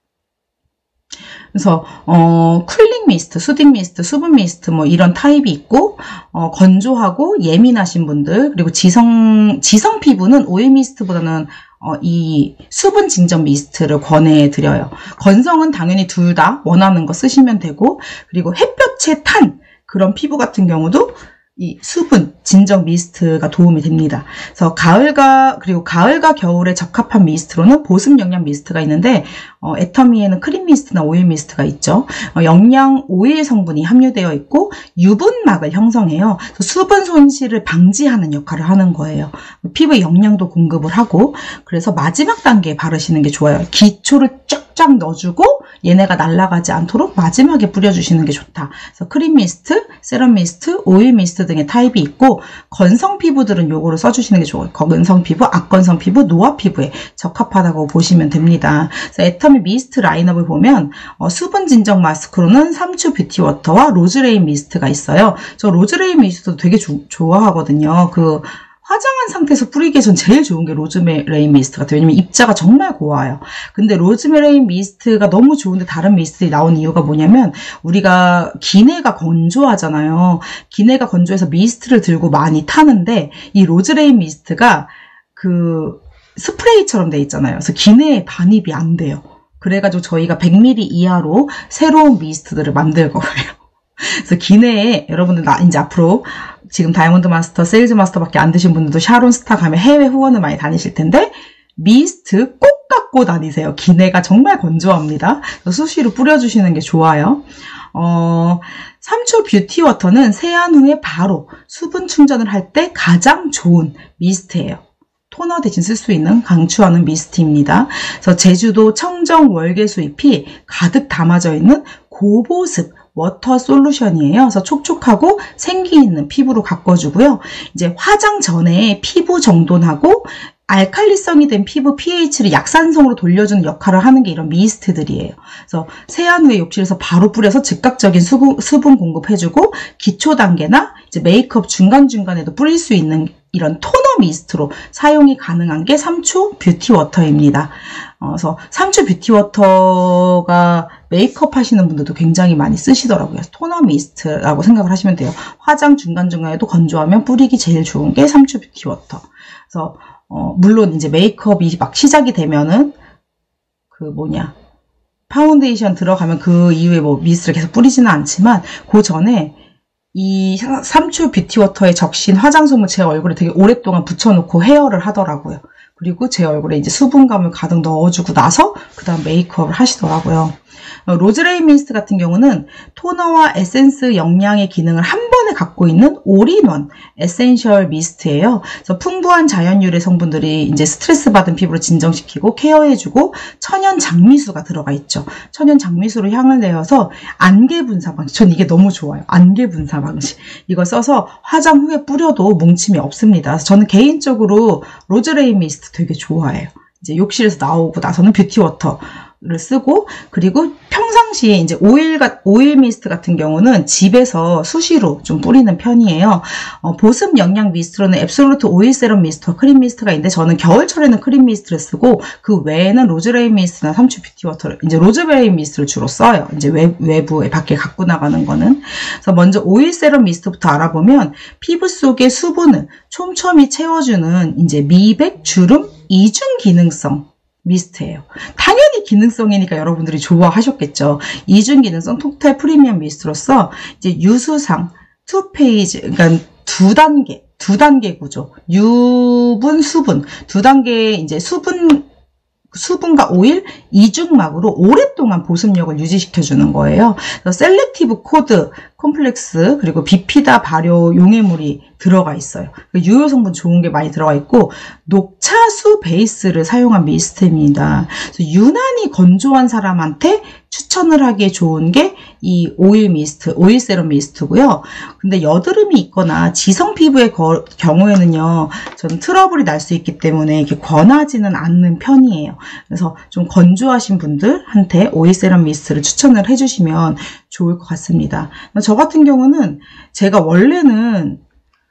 그래서 쿨링 미스트, 수딩 미스트, 수분 미스트 뭐 이런 타입이 있고 건조하고 예민하신 분들 그리고 지성 피부는 오일 미스트보다는 이 수분 진정 미스트를 권해드려요. 건성은 당연히 둘 다 원하는 거 쓰시면 되고 그리고 햇볕에 탄 그런 피부 같은 경우도 이 수분 진정 미스트가 도움이 됩니다. 그래서 가을과 겨울에 적합한 미스트로는 보습 영양 미스트가 있는데 애터미에는 크림 미스트나 오일 미스트가 있죠. 영양 오일 성분이 함유되어 있고 유분막을 형성해요. 그래서 수분 손실을 방지하는 역할을 하는 거예요. 피부에 영양도 공급을 하고 그래서 마지막 단계에 바르시는 게 좋아요. 기초를 쫙쫙 넣어주고 얘네가 날아가지 않도록 마지막에 뿌려주시는 게 좋다. 그래서 크림 미스트, 세럼 미스트, 오일 미스트 등의 타입이 있고 건성 피부들은 요거를 써주시는 게 좋아요. 건성 피부, 악건성 피부, 노화 피부에 적합하다고 보시면 됩니다. 그래서 애터미 미스트 라인업을 보면 수분 진정 마스크로는 3초 뷰티워터와 로즈레인 미스트가 있어요. 저 로즈레인 미스트도 되게 좋아하거든요. 그 화장한 상태에서 뿌리기에 전 제일 좋은 게 로즈메레인 미스트 같아요. 왜냐면 입자가 정말 고와요. 근데 로즈메레인 미스트가 너무 좋은데 다른 미스트들이 나온 이유가 뭐냐면 우리가 기내가 건조하잖아요. 기내가 건조해서 미스트를 들고 많이 타는데 이 로즈레인 미스트가 그 스프레이처럼 돼 있잖아요. 그래서 기내에 반입이 안 돼요. 그래가지고 저희가 100ml 이하로 새로운 미스트들을 만들 거예요. 그래서 기내에 여러분들 이제 앞으로 지금 다이아몬드 마스터, 세일즈 마스터밖에 안 드신 분들도 샤론 스타 가면 해외 후원을 많이 다니실 텐데 미스트 꼭 갖고 다니세요. 기내가 정말 건조합니다. 수시로 뿌려주시는 게 좋아요. 3초 뷰티 워터는 세안 후에 바로 수분 충전을 할 때 가장 좋은 미스트예요. 토너 대신 쓸 수 있는 강추하는 미스트입니다. 그래서 제주도 청정 월계수 잎이 가득 담아져 있는 고보습 워터 솔루션이에요. 그래서 촉촉하고 생기 있는 피부로 가꿔주고요. 이제 화장 전에 피부 정돈하고 알칼리성이 된 피부 pH를 약산성으로 돌려주는 역할을 하는 게 이런 미스트들이에요. 그래서 세안 후에 욕실에서 바로 뿌려서 즉각적인 수분 공급해주고 기초 단계나 이제 메이크업 중간중간에도 뿌릴 수 있는 이런 토너 미스트로 사용이 가능한 게 3초 뷰티 워터입니다. 그래서 3초 뷰티 워터가 메이크업 하시는 분들도 굉장히 많이 쓰시더라고요. 토너 미스트라고 생각을 하시면 돼요. 화장 중간중간에도 건조하면 뿌리기 제일 좋은 게 3초 뷰티 워터. 그래서 물론 이제 메이크업이 막 시작이 되면은 파운데이션 들어가면 그 이후에 뭐 미스트를 계속 뿌리지는 않지만 그 전에 이 3초 뷰티워터에 적신 화장솜을 제 얼굴에 되게 오랫동안 붙여놓고 헤어를 하더라고요. 그리고 제 얼굴에 이제 수분감을 가득 넣어주고 나서 그 다음 메이크업을 하시더라고요. 로즈레인 미스트 같은 경우는 토너와 에센스 영양의 기능을 한 번에 갖고 있는 올인원 에센셜 미스트예요. 그래서 풍부한 자연 유래 성분들이 이제 스트레스 받은 피부를 진정시키고 케어해주고 천연 장미수가 들어가 있죠. 천연 장미수로 향을 내어서 안개 분사 방식. 전 이게 너무 좋아요. 안개 분사 방식. 이거 써서 화장 후에 뿌려도 뭉침이 없습니다. 그래서 저는 개인적으로 로즈레인 미스트 되게 좋아해요. 이제 욕실에서 나오고 나서는 뷰티워터를 쓰고 그리고 평상시에 이제 오일 미스트 같은 경우는 집에서 수시로 좀 뿌리는 편이에요. 보습 영양 미스트로는 앱솔루트 오일 세럼 미스트와 크림 미스트가 있는데 저는 겨울철에는 크림 미스트를 쓰고 그 외에는 로즈레인 미스트나 삼초 뷰티워터를 이제 로즈레인 미스트를 주로 써요. 이제 외부에 밖에 갖고 나가는 거는. 그래서 먼저 오일 세럼 미스트부터 알아보면 피부 속의 수분을 촘촘히 채워주는 이제 미백, 주름, 이중 기능성 미스트예요. 당연히 기능성이니까 여러분들이 좋아하셨겠죠. 이중 기능성 토탈 프리미엄 미스트로서 이제 유수상 2페이지, 그러니까 두 단계 구조. 유분, 수분. 두 단계 이제 수분과 오일 이중막으로 오랫동안 보습력을 유지시켜주는 거예요. 그래서 셀렉티브 코드, 콤플렉스, 그리고 비피다 발효 용해물이 들어가 있어요. 유효 성분 좋은 게 많이 들어가 있고 녹차수 베이스를 사용한 미스트입니다. 그래서 유난히 건조한 사람한테 추천을 하기에 좋은 게 이 오일 미스트, 오일 세럼 미스트고요. 근데 여드름이 있거나 지성 피부의 경우에는요, 저는 트러블이 날 수 있기 때문에 이렇게 권하지는 않는 편이에요. 그래서 좀 건조하신 분들한테 오일 세럼 미스트를 추천을 해주시면 좋을 것 같습니다. 저 같은 경우는 제가 원래는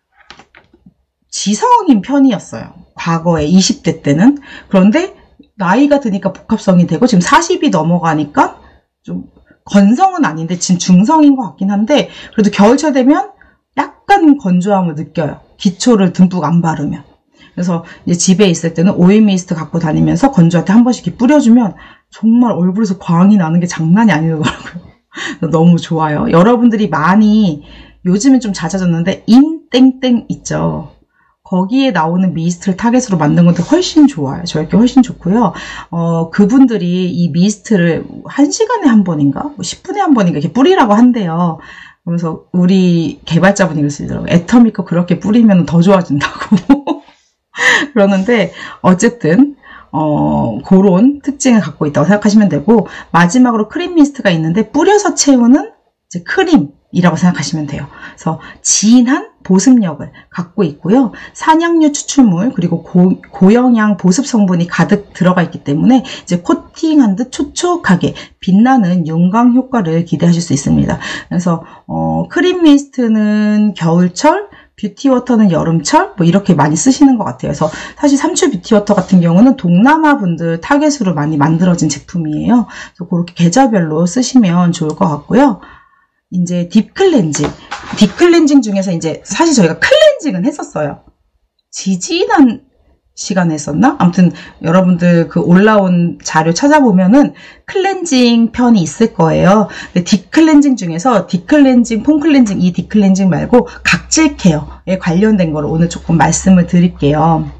지성인 편이었어요. 과거에 20대 때는. 그런데 나이가 드니까 복합성이 되고 지금 40이 넘어가니까 좀 건성은 아닌데 지금 중성인 것 같긴 한데 그래도 겨울철 되면 약간 건조함을 느껴요. 기초를 듬뿍 안 바르면. 그래서 이제 집에 있을 때는 오일 미스트 갖고 다니면서 건조할 때 한 번씩 이렇게 뿌려주면 정말 얼굴에서 광이 나는 게 장난이 아니더라고요. 너무 좋아요. 여러분들이 많이 요즘은 좀 잦아졌는데 인땡땡 있죠. 거기에 나오는 미스트를 타겟으로 만든 건데 훨씬 좋아요. 저에게 훨씬 좋고요. 그분들이 이 미스트를 1시간에 한 번인가? 뭐 10분에 한 번인가 이렇게 뿌리라고 한대요. 그러면서 우리 개발자분이 그러시더라고요. 애터미 거 그렇게 뿌리면 더 좋아진다고. 그러는데 어쨌든 그런 특징을 갖고 있다고 생각하시면 되고 마지막으로 크림 미스트가 있는데 뿌려서 채우는 이제 크림이라고 생각하시면 돼요. 그래서 진한 보습력을 갖고 있고요. 산양류 추출물 그리고 고영양 보습 성분이 가득 들어가 있기 때문에 이제 코팅한 듯 촉촉하게 빛나는 윤광 효과를 기대하실 수 있습니다. 그래서 크림 미스트는 겨울철, 뷰티워터는 여름철 뭐 이렇게 많이 쓰시는 것 같아요. 그래서 사실 삼초 뷰티워터 같은 경우는 동남아 분들 타겟으로 많이 만들어진 제품이에요. 그래서 그렇게 계절별로 쓰시면 좋을 것 같고요. 이제 딥클렌징 중에서 이제 사실 저희가 클렌징은 했었어요. 지지난 시간에 했었나? 아무튼 여러분들 그 올라온 자료 찾아보면은 클렌징 편이 있을 거예요. 근데 딥클렌징 중에서 딥클렌징, 폼클렌징, 이 딥클렌징 말고 각질 케어에 관련된 거를 오늘 조금 말씀을 드릴게요.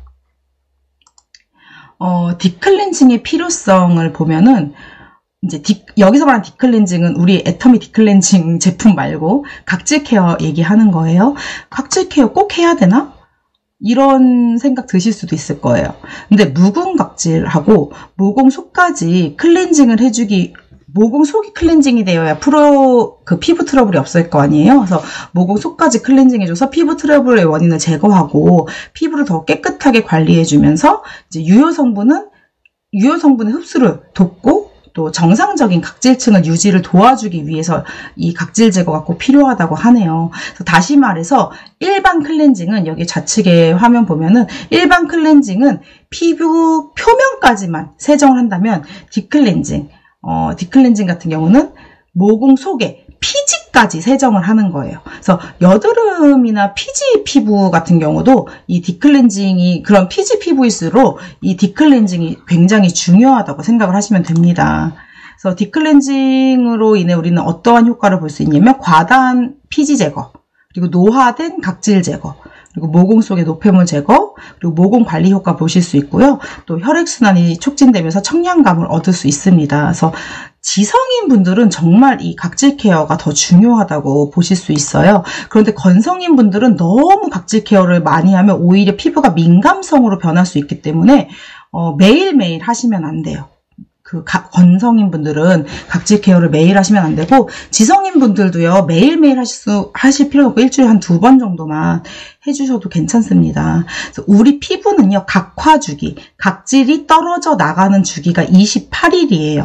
딥클렌징의 필요성을 보면은 이제 여기서 말하는 딥클렌징은 우리 애터미 딥클렌징 제품 말고 각질 케어 얘기하는 거예요. 각질 케어 꼭 해야 되나? 이런 생각 드실 수도 있을 거예요. 근데 모공 각질하고 모공 속까지 클렌징을 해주기, 모공 속이 클렌징이 되어야 피부 트러블이 없을 거 아니에요. 그래서 모공 속까지 클렌징 해줘서 피부 트러블의 원인을 제거하고 피부를 더 깨끗하게 관리해주면서 이제 유효 성분의 흡수를 돕고 또 정상적인 각질층을 유지를 도와주기 위해서 이 각질 제거가 꼭 필요하다고 하네요. 그래서 다시 말해서 일반 클렌징은 여기 좌측에 화면 보면은 일반 클렌징은 피부 표면까지만 세정을 한다면 딥클렌징 같은 경우는 모공 속에 피지까지 세정을 하는 거예요. 그래서 여드름이나 피지 피부 같은 경우도 이 딥클렌징이 그런 피지 피부일수록 이 딥클렌징이 굉장히 중요하다고 생각을 하시면 됩니다. 그래서 딥클렌징으로 인해 우리는 어떠한 효과를 볼 수 있냐면 과다한 피지 제거, 그리고 노화된 각질 제거, 그리고 모공 속의 노폐물 제거, 그리고 모공 관리 효과 보실 수 있고요. 또 혈액순환이 촉진되면서 청량감을 얻을 수 있습니다. 그래서 지성인 분들은 정말 이 각질 케어가 더 중요하다고 보실 수 있어요. 그런데 건성인 분들은 너무 각질 케어를 많이 하면 오히려 피부가 민감성으로 변할 수 있기 때문에 매일매일 하시면 안 돼요. 건성인 분들은 각질 케어를 매일 하시면 안 되고 지성인 분들도요 매일매일 하실 필요는 없고 일주일에 한 2번 정도만 해주셔도 괜찮습니다. 그래서 우리 피부는요 각화 주기, 각질이 떨어져 나가는 주기가 28일이에요.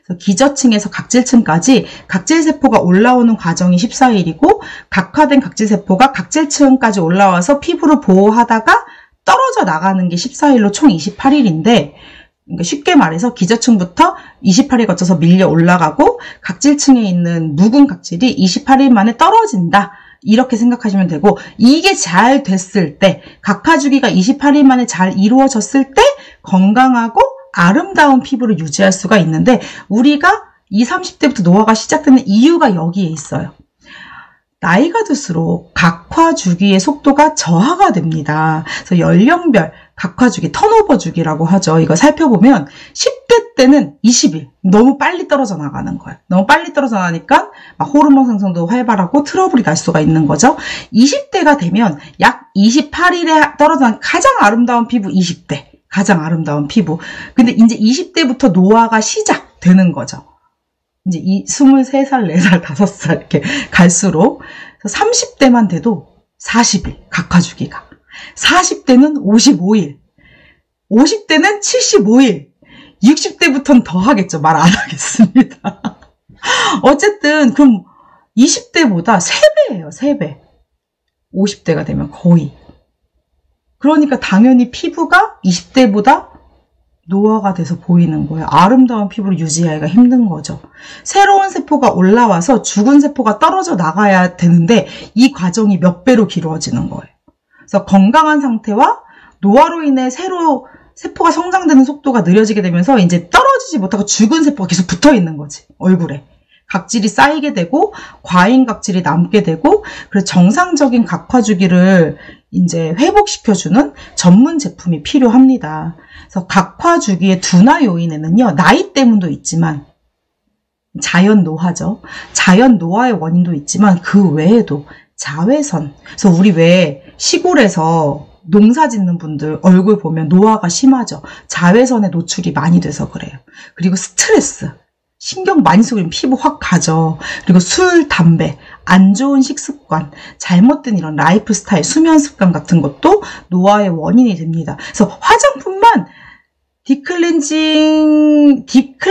그래서 기저층에서 각질층까지 각질세포가 올라오는 과정이 14일이고 각화된 각질세포가 각질층까지 올라와서 피부를 보호하다가 떨어져 나가는 게 14일로 총 28일인데 그러니까 쉽게 말해서 기저층부터 28일 거쳐서 밀려 올라가고 각질층에 있는 묵은 각질이 28일 만에 떨어진다. 이렇게 생각하시면 되고 이게 잘 됐을 때 각화주기가 28일 만에 잘 이루어졌을 때 건강하고 아름다운 피부를 유지할 수가 있는데 우리가 20, 30대부터 노화가 시작되는 이유가 여기에 있어요. 나이가 들수록 각화 주기의 속도가 저하가 됩니다. 그래서 연령별 각화 주기, 턴오버 주기라고 하죠. 이거 살펴보면 10대 때는 20일, 너무 빨리 떨어져 나가는 거예요. 너무 빨리 떨어져 나가니까 호르몬 생성도 활발하고 트러블이 날 수가 있는 거죠. 20대가 되면 약 28일에 떨어져 나가는 가장 아름다운 피부 20대, 가장 아름다운 피부. 근데 이제 20대부터 노화가 시작되는 거죠. 이제 23살, 4살, 5살 이렇게 갈수록 30대만 돼도 40일 각화주기가 40대는 55일 50대는 75일 60대부터는 더 하겠죠. 말 안 하겠습니다. 어쨌든 그럼 20대보다 3배예요. 3배 50대가 되면 거의 그러니까 당연히 피부가 20대보다 노화가 돼서 보이는 거예요. 아름다운 피부를 유지하기가 힘든 거죠. 새로운 세포가 올라와서 죽은 세포가 떨어져 나가야 되는데 이 과정이 몇 배로 길어지는 거예요. 그래서 건강한 상태와 노화로 인해 새로 세포가 성장되는 속도가 느려지게 되면서 이제 떨어지지 못하고 죽은 세포가 계속 붙어 있는 거지. 얼굴에. 각질이 쌓이게 되고 과잉 각질이 남게 되고 그래서 정상적인 각화 주기를 이제 회복시켜주는 전문 제품이 필요합니다. 그래서 각화 주기의 둔화 요인에는요. 나이 때문도 있지만 자연 노화죠. 자연 노화의 원인도 있지만 그 외에도 자외선. 그래서 우리 왜 시골에서 농사 짓는 분들 얼굴 보면 노화가 심하죠. 자외선에 노출이 많이 돼서 그래요. 그리고 스트레스. 신경 많이 쓰고 피부 확 가죠. 그리고 술, 담배, 안 좋은 식습관, 잘못된 이런 라이프 스타일, 수면 습관 같은 것도 노화의 원인이 됩니다. 그래서 화장품만 딥클렌징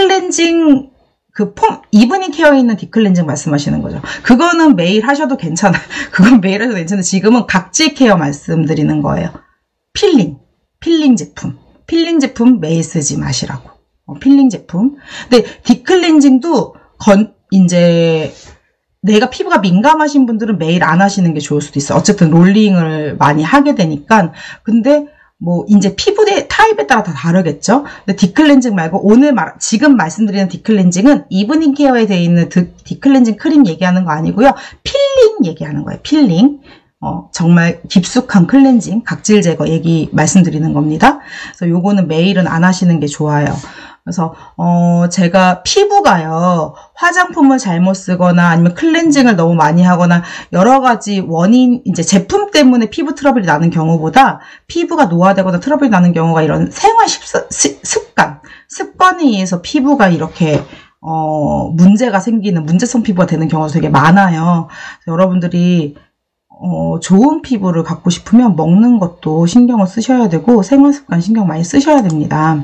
그 이브닝 케어에 있는 딥클렌징 말씀하시는 거죠. 그거는 매일 하셔도 괜찮아요. 그건 매일 하셔도 괜찮은데 지금은 각질 케어 말씀드리는 거예요. 필링 제품 매일 쓰지 마시라고. 필링 제품. 근데 딥클렌징도 이제 내가 피부가 민감하신 분들은 매일 안 하시는 게 좋을 수도 있어요. 어쨌든 롤링을 많이 하게 되니까. 근데 뭐 이제 피부 타입에 따라 다 다르겠죠. 근데 딥클렌징 말고 지금 말씀드리는 딥클렌징은 이브닝 케어에 되어 있는 딥클렌징 크림 얘기하는 거 아니고요. 필링 얘기하는 거예요. 필링. 정말 깊숙한 클렌징, 각질 제거 얘기 말씀드리는 겁니다. 그래서 요거는 매일은 안 하시는 게 좋아요. 그래서 제가 피부가요 화장품을 잘못 쓰거나 아니면 클렌징을 너무 많이 하거나 여러 가지 원인 이제 제품 때문에 피부 트러블이 나는 경우보다 피부가 노화되거나 트러블이 나는 경우가 이런 생활 습관에 의해서 피부가 이렇게 문제가 생기는 문제성 피부가 되는 경우가 되게 많아요. 여러분들이 좋은 피부를 갖고 싶으면 먹는 것도 신경을 쓰셔야 되고 생활 습관 신경 많이 쓰셔야 됩니다.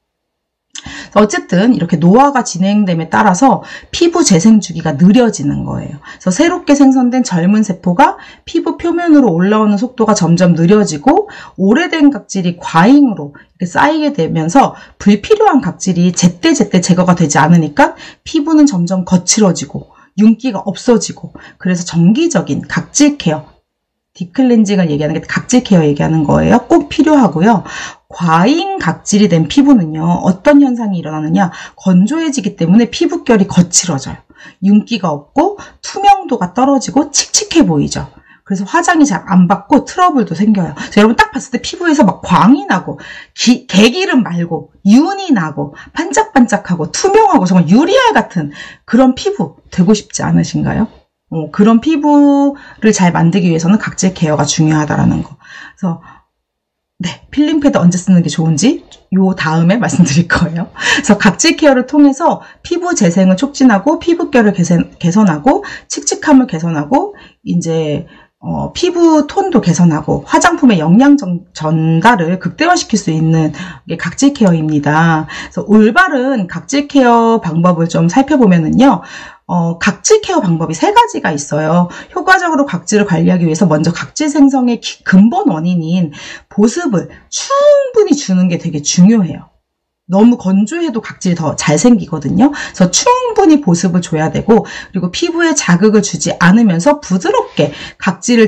어쨌든 이렇게 노화가 진행됨에 따라서 피부 재생 주기가 느려지는 거예요. 그래서 새롭게 생성된 젊은 세포가 피부 표면으로 올라오는 속도가 점점 느려지고 오래된 각질이 과잉으로 이렇게 쌓이게 되면서 불필요한 각질이 제때제때 제거가 되지 않으니까 피부는 점점 거칠어지고 윤기가 없어지고 그래서 정기적인 각질 케어 딥클렌징을 얘기하는 게 각질 케어 얘기하는 거예요. 꼭 필요하고요. 과잉 각질이 된 피부는요. 어떤 현상이 일어나느냐. 건조해지기 때문에 피부결이 거칠어져요. 윤기가 없고 투명도가 떨어지고 칙칙해 보이죠. 그래서 화장이 잘 안 받고 트러블도 생겨요. 여러분 딱 봤을 때 피부에서 막 광이 나고 개기름 말고 윤이 나고 반짝반짝하고 투명하고 정말 유리알 같은 그런 피부 되고 싶지 않으신가요? 그런 피부를 잘 만들기 위해서는 각질 케어가 중요하다라는 거. 그래서 네, 필링 패드 언제 쓰는 게 좋은지 요 다음에 말씀드릴 거예요. 그래서 각질 케어를 통해서 피부 재생을 촉진하고 피부결을 개선하고 칙칙함을 개선하고 이제 피부 톤도 개선하고 화장품의 영양 전달을 극대화시킬 수 있는 게 각질 케어입니다. 그래서 올바른 각질 케어 방법을 좀 살펴보면은요. 각질 케어 방법이 3가지가 있어요. 효과적으로 각질을 관리하기 위해서 먼저 각질 생성의 근본 원인인 보습을 충분히 주는 게 되게 중요해요. 너무 건조해도 각질이 더 잘 생기거든요. 그래서 충분히 보습을 줘야 되고, 그리고 피부에 자극을 주지 않으면서 부드럽게 각질을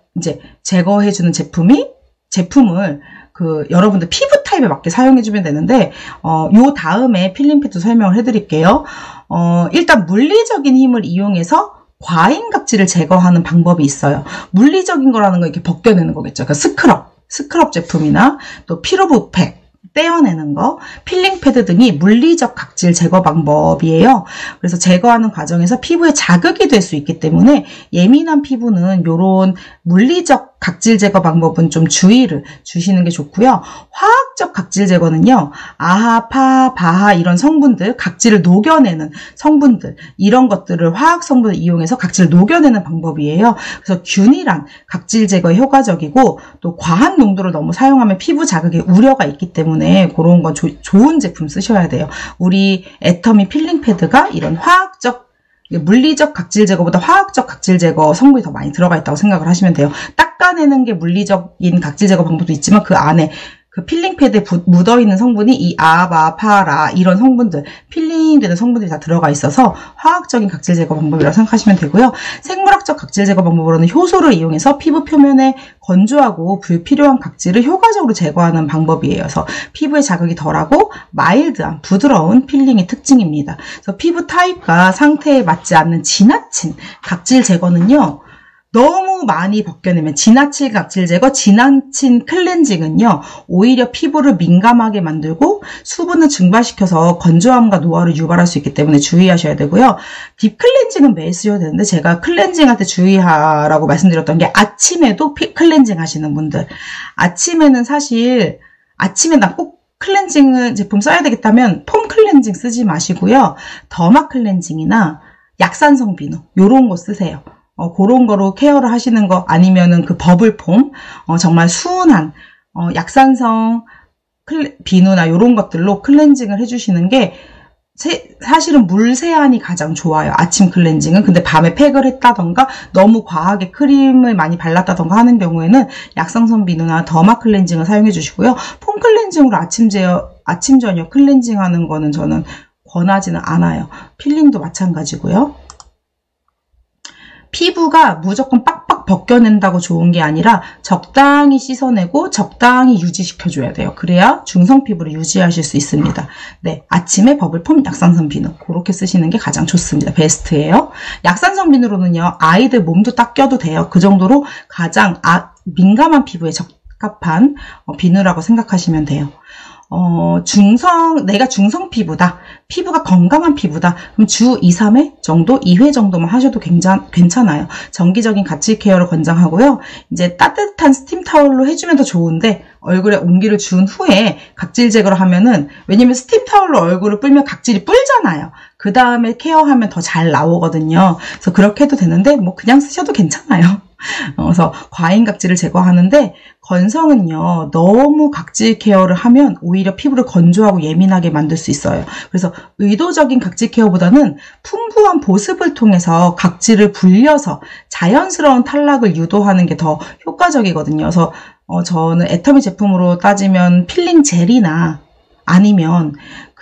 제거해주는 제품을 여러분들 피부 타입에 맞게 사용해주면 되는데, 요 다음에 필링 패드 설명을 해드릴게요. 일단 물리적인 힘을 이용해서 과잉 각질을 제거하는 방법이 있어요. 물리적인 거라는 거 이렇게 벗겨내는 거겠죠. 그러니까 스크럽 제품이나 또 피로부팩, 떼어내는 거, 필링 패드 등이 물리적 각질 제거 방법이에요. 그래서 제거하는 과정에서 피부에 자극이 될 수 있기 때문에 예민한 피부는 이런 물리적 각질 제거 방법은 좀 주의를 주시는 게 좋고요. 화학적 각질 제거는요. 아하, 파, 바하 이런 성분들, 각질을 녹여내는 성분들, 이런 것들을 화학 성분을 이용해서 각질을 녹여내는 방법이에요. 그래서 균일한 각질 제거에 효과적이고, 또 과한 농도를 너무 사용하면 피부 자극에 우려가 있기 때문에 그런 건 좋은 제품 쓰셔야 돼요. 우리 애터미 필링 패드가 이런 물리적 각질 제거보다 화학적 각질 제거 성분이 더 많이 들어가 있다고 생각을 하시면 돼요. 닦아내는 게 물리적인 각질 제거 방법도 있지만 그 안에 그 필링 패드에 묻어있는 성분이 이 아바, 파라 이런 성분들, 필링되는 성분들이 다 들어가 있어서 화학적인 각질 제거 방법이라고 생각하시면 되고요. 생물학적 각질 제거 방법으로는 효소를 이용해서 피부 표면에 건조하고 불필요한 각질을 효과적으로 제거하는 방법이에요. 그래서 피부에 자극이 덜하고 마일드한 부드러운 필링이 특징입니다. 그래서 피부 타입과 상태에 맞지 않는 지나친 각질 제거는요. 너무 많이 벗겨내면 지나친 각질 제거, 지나친 클렌징은요. 오히려 피부를 민감하게 만들고 수분을 증발시켜서 건조함과 노화를 유발할 수 있기 때문에 주의하셔야 되고요. 딥 클렌징은 매일 쓰셔야 되는데 제가 클렌징할 때 주의하라고 말씀드렸던 게 아침에도 클렌징 하시는 분들. 아침에는 사실 아침에 나 꼭 클렌징 제품 써야 되겠다면 폼 클렌징 쓰지 마시고요. 더마 클렌징이나 약산성 비누 요런 거 쓰세요. 그런 거로 케어를 하시는 거 아니면은 그 버블폼 정말 수은한 약산성 비누나 이런 것들로 클렌징을 해주시는 게 사실은 물 세안이 가장 좋아요. 아침 클렌징은. 근데 밤에 팩을 했다던가 너무 과하게 크림을 많이 발랐다던가 하는 경우에는 약산성 비누나 더마 클렌징을 사용해 주시고요. 폼 클렌징으로 아침 저녁 클렌징 하는 거는 저는 권하지는 않아요. 필링도 마찬가지고요. 피부가 무조건 빡빡 벗겨낸다고 좋은 게 아니라 적당히 씻어내고 적당히 유지시켜줘야 돼요. 그래야 중성 피부를 유지하실 수 있습니다. 네, 아침에 버블폼 약산성 비누 그렇게 쓰시는 게 가장 좋습니다. 베스트예요. 약산성 비누로는요. 아이들 몸도 닦여도 돼요. 그 정도로 가장 민감한 피부에 적합한 비누라고 생각하시면 돼요. 내가 중성 피부다. 피부가 건강한 피부다. 그럼 주 2, 3회 정도, 2회 정도만 하셔도 괜찮아요. 정기적인 각질 케어를 권장하고요. 이제 따뜻한 스팀 타월로 해주면 더 좋은데, 얼굴에 온기를 준 후에 각질 제거를 하면은, 왜냐면 스팀 타월로 얼굴을 불면 각질이 불잖아요. 그 다음에 케어하면 더 잘 나오거든요. 그래서 그렇게 해도 되는데, 뭐 그냥 쓰셔도 괜찮아요. 그래서 과잉 각질을 제거하는데 건성은요 너무 각질 케어를 하면 오히려 피부를 건조하고 예민하게 만들 수 있어요. 그래서 의도적인 각질 케어보다는 풍부한 보습을 통해서 각질을 불려서 자연스러운 탈락을 유도하는 게 더 효과적이거든요. 그래서 저는 애터미 제품으로 따지면 필링 젤이나 아니면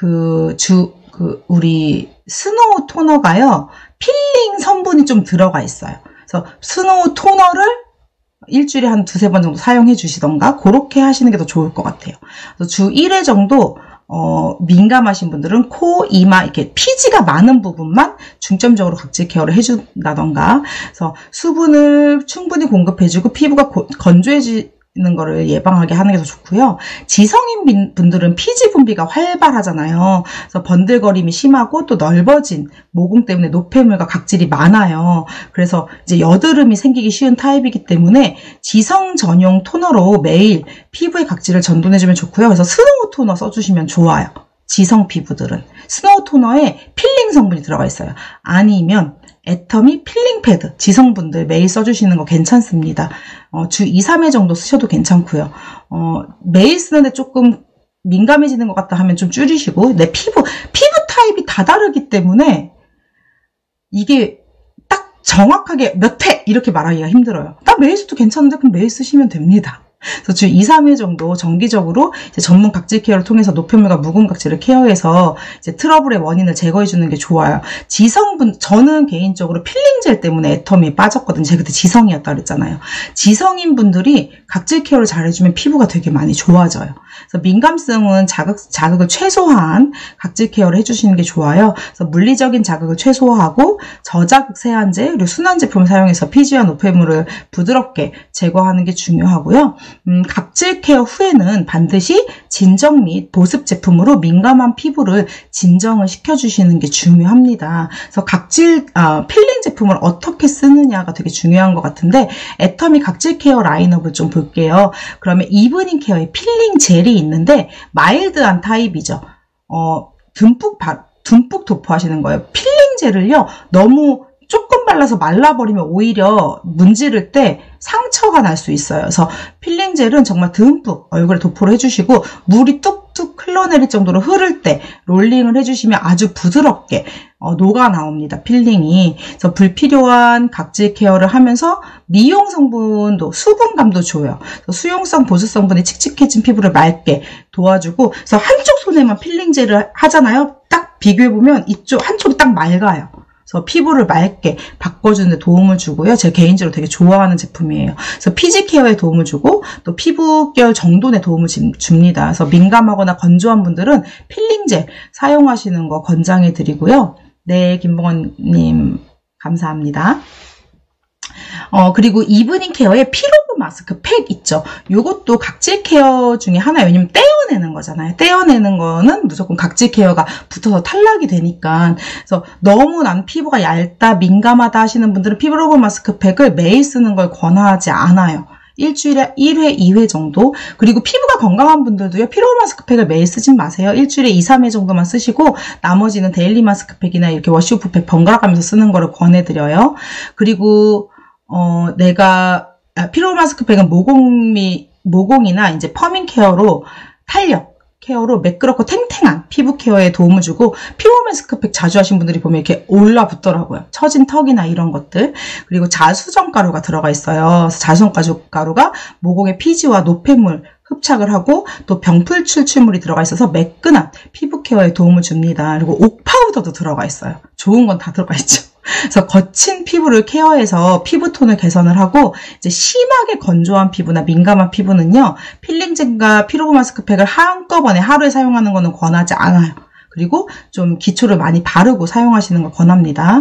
우리 스노우 토너가요 필링 성분이 좀 들어가 있어요. 그래서 스노우 토너를 일주일에 한 2-3번 정도 사용해 주시던가 그렇게 하시는 게 더 좋을 것 같아요. 그래서 주 1회 정도 민감하신 분들은 코, 이마 이렇게 피지가 많은 부분만 중점적으로 각질 케어를 해준다던가 그래서 수분을 충분히 공급해주고 피부가 건조해지는 거를 예방하게 하는 게 더 좋고요. 지성인 분들은 피지 분비가 활발하잖아요. 그래서 번들거림이 심하고 또 넓어진 모공 때문에 노폐물과 각질이 많아요. 그래서 이제 여드름이 생기기 쉬운 타입이기 때문에 지성 전용 토너로 매일 피부의 각질을 전도해주면 좋고요. 그래서 스노우 토너 써주시면 좋아요. 지성 피부들은 스노우 토너에 필링 성분이 들어가 있어요. 아니면 애터미 필링 패드 지성분들 매일 써주시는 거 괜찮습니다. 주 2, 3회 정도 쓰셔도 괜찮고요. 매일 쓰는데 조금 민감해지는 것 같다 하면 좀 줄이시고, 내 피부 타입이 다 다르기 때문에 이게 딱 정확하게 몇 회 이렇게 말하기가 힘들어요. 나 매일 써도 괜찮은데 그럼 매일 쓰시면 됩니다. 그래서 주 2, 3회 정도 정기적으로 이제 전문 각질 케어를 통해서 노폐물과 묵은 각질을 케어해서 이제 트러블의 원인을 제거해 주는 게 좋아요. 지성분, 저는 개인적으로 필링젤 때문에 애터미에 빠졌거든요. 제가 그때 지성이었다 그랬잖아요. 지성인 분들이 각질 케어를 잘 해주면 피부가 되게 많이 좋아져요. 그래서 민감성은 자극을 최소화한 각질 케어를 해주시는 게 좋아요. 그래서 물리적인 자극을 최소화하고 저자극 세안제 그리고 순한 제품을 사용해서 피지와 노폐물을 부드럽게 제거하는 게 중요하고요. 각질 케어 후에는 반드시 진정 및 보습 제품으로 민감한 피부를 진정을 시켜주시는 게 중요합니다. 그래서 필링 제품을 어떻게 쓰느냐가 되게 중요한 것 같은데, 애터미 각질 케어 라인업을 좀 볼게요. 그러면 이브닝 케어에 필링 젤이 있는데 마일드한 타입이죠. 듬뿍 도포하시는 거예요. 필링 젤을요, 너무 조금 발라서 말라버리면 오히려 문지를 때 상처가 날 수 있어요. 그래서 필링 젤은 정말 듬뿍 얼굴에 도포를 해주시고, 물이 뚝뚝 흘러내릴 정도로 흐를 때 롤링을 해주시면 아주 부드럽게 녹아 나옵니다. 필링이. 그래서 불필요한 각질 케어를 하면서 미용 성분도, 수분감도 줘요. 수용성 보습 성분이 칙칙해진 피부를 맑게 도와주고, 그래서 한쪽 손에만 필링 젤을 하잖아요. 딱 비교해보면 이쪽 한쪽이 딱 맑아요. 그래서 피부를 맑게 바꿔주는 데 도움을 주고요. 제가 개인적으로 되게 좋아하는 제품이에요. 그래서 피지 케어에 도움을 주고 또 피부결 정돈에 도움을 줍니다. 그래서 민감하거나 건조한 분들은 필링젤 사용하시는 거 권장해 드리고요. 네, 김봉원님 감사합니다. 그리고 이브닝 케어에 피로브 마스크 팩 있죠. 요것도 각질 케어 중에 하나예요. 왜냐면 떼어내는 거잖아요. 떼어내는 거는 무조건 각질 케어가 붙어서 탈락이 되니까. 그래서 너무 난 피부가 얇다, 민감하다 하시는 분들은 피로브 마스크 팩을 매일 쓰는 걸 권하지 않아요. 일주일에 1회, 2회 정도. 그리고 피부가 건강한 분들도요, 피로브 마스크팩을 매일 쓰진 마세요. 일주일에 2, 3회 정도만 쓰시고 나머지는 데일리 마스크팩이나 이렇게 워시오프팩 번갈아 가면서 쓰는 거를 권해드려요. 그리고 피로브 마스크팩은 모공이나 이제 퍼밍 케어로 탄력 케어로 매끄럽고 탱탱한 피부 케어에 도움을 주고, 피로브 마스크팩 자주 하신 분들이 보면 이렇게 올라붙더라고요. 처진 턱이나 이런 것들. 그리고 자수정 가루가 들어가 있어요. 그래서 자수정 가루가 모공의 피지와 노폐물 흡착을 하고 또 병풀 추출물이 들어가 있어서 매끈한 피부 케어에 도움을 줍니다. 그리고 옥 파우더도 들어가 있어요. 좋은 건 다 들어가 있죠. 그래서 거친 피부를 케어해서 피부톤을 개선을 하고, 이제 심하게 건조한 피부나 민감한 피부는요, 필링젤과 피로브 마스크팩을 한꺼번에 하루에 사용하는 거는 권하지 않아요. 그리고 좀 기초를 많이 바르고 사용하시는 걸 권합니다.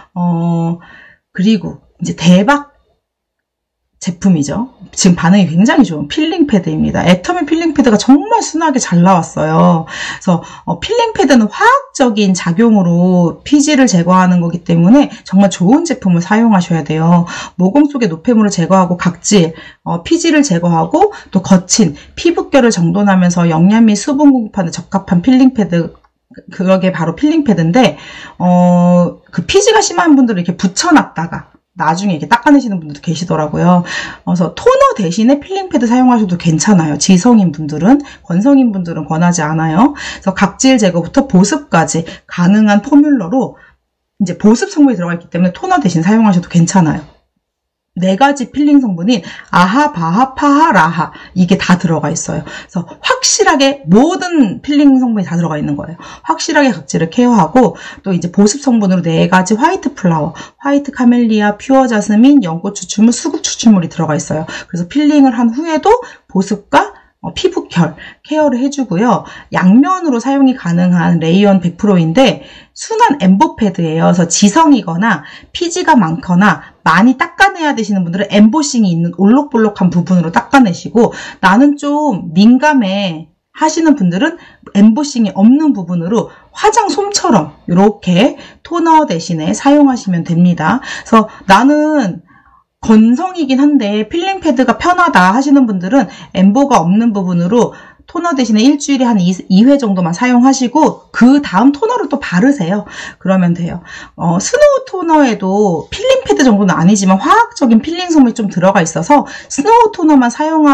그리고 이제 대박 제품이죠. 지금 반응이 굉장히 좋은 필링 패드입니다. 애터미 필링 패드가 정말 순하게 잘 나왔어요. 그래서 필링 패드는 화학적인 작용으로 피지를 제거하는 거기 때문에 정말 좋은 제품을 사용하셔야 돼요. 모공 속의 노폐물을 제거하고 각질, 피지를 제거하고 또 거친 피부결을 정돈하면서 영양 및 수분 공급하는 적합한 필링 패드, 그게 바로 필링 패드인데, 그 피지가 심한 분들은 이렇게 붙여놨다가 나중에 이렇게 닦아내시는 분들도 계시더라고요. 그래서 토너 대신에 필링 패드 사용하셔도 괜찮아요. 지성인 분들은, 건성인 분들은 권하지 않아요. 그래서 각질 제거부터 보습까지 가능한 포뮬러로 이제 보습 성분이 들어가 있기 때문에 토너 대신 사용하셔도 괜찮아요. 4가지 필링 성분인 아하, 바하, 파하, 라하, 이게 다 들어가 있어요. 그래서 확실하게 모든 필링 성분이 다 들어가 있는 거예요. 확실하게 각질을 케어하고, 또 이제 보습 성분으로 4가지 화이트 플라워, 화이트 카멜리아, 퓨어 자스민, 연꽃 추출물, 수국 추출물이 들어가 있어요. 그래서 필링을 한 후에도 보습과 피부 결 케어를 해주고요. 양면으로 사용이 가능한 레이온 100%인데 순한 엠보 패드예요. 그래서 지성이거나 피지가 많거나 많이 닦아내야 되시는 분들은 엠보싱이 있는 올록볼록한 부분으로 닦아내시고, 나는 좀 민감해 하시는 분들은 엠보싱이 없는 부분으로 화장솜처럼 이렇게 토너 대신에 사용하시면 됩니다. 그래서 나는 건성이긴 한데 필링 패드가 편하다 하시는 분들은 엠보가 없는 부분으로 토너 대신에 일주일에 한 2회 정도만 사용하시고 그 다음 토너를 또 바르세요. 그러면 돼요. 스노우 토너에도 필링 패드 정도는 아니지만 화학적인 필링 성분이 좀 들어가 있어서 스노우 토너만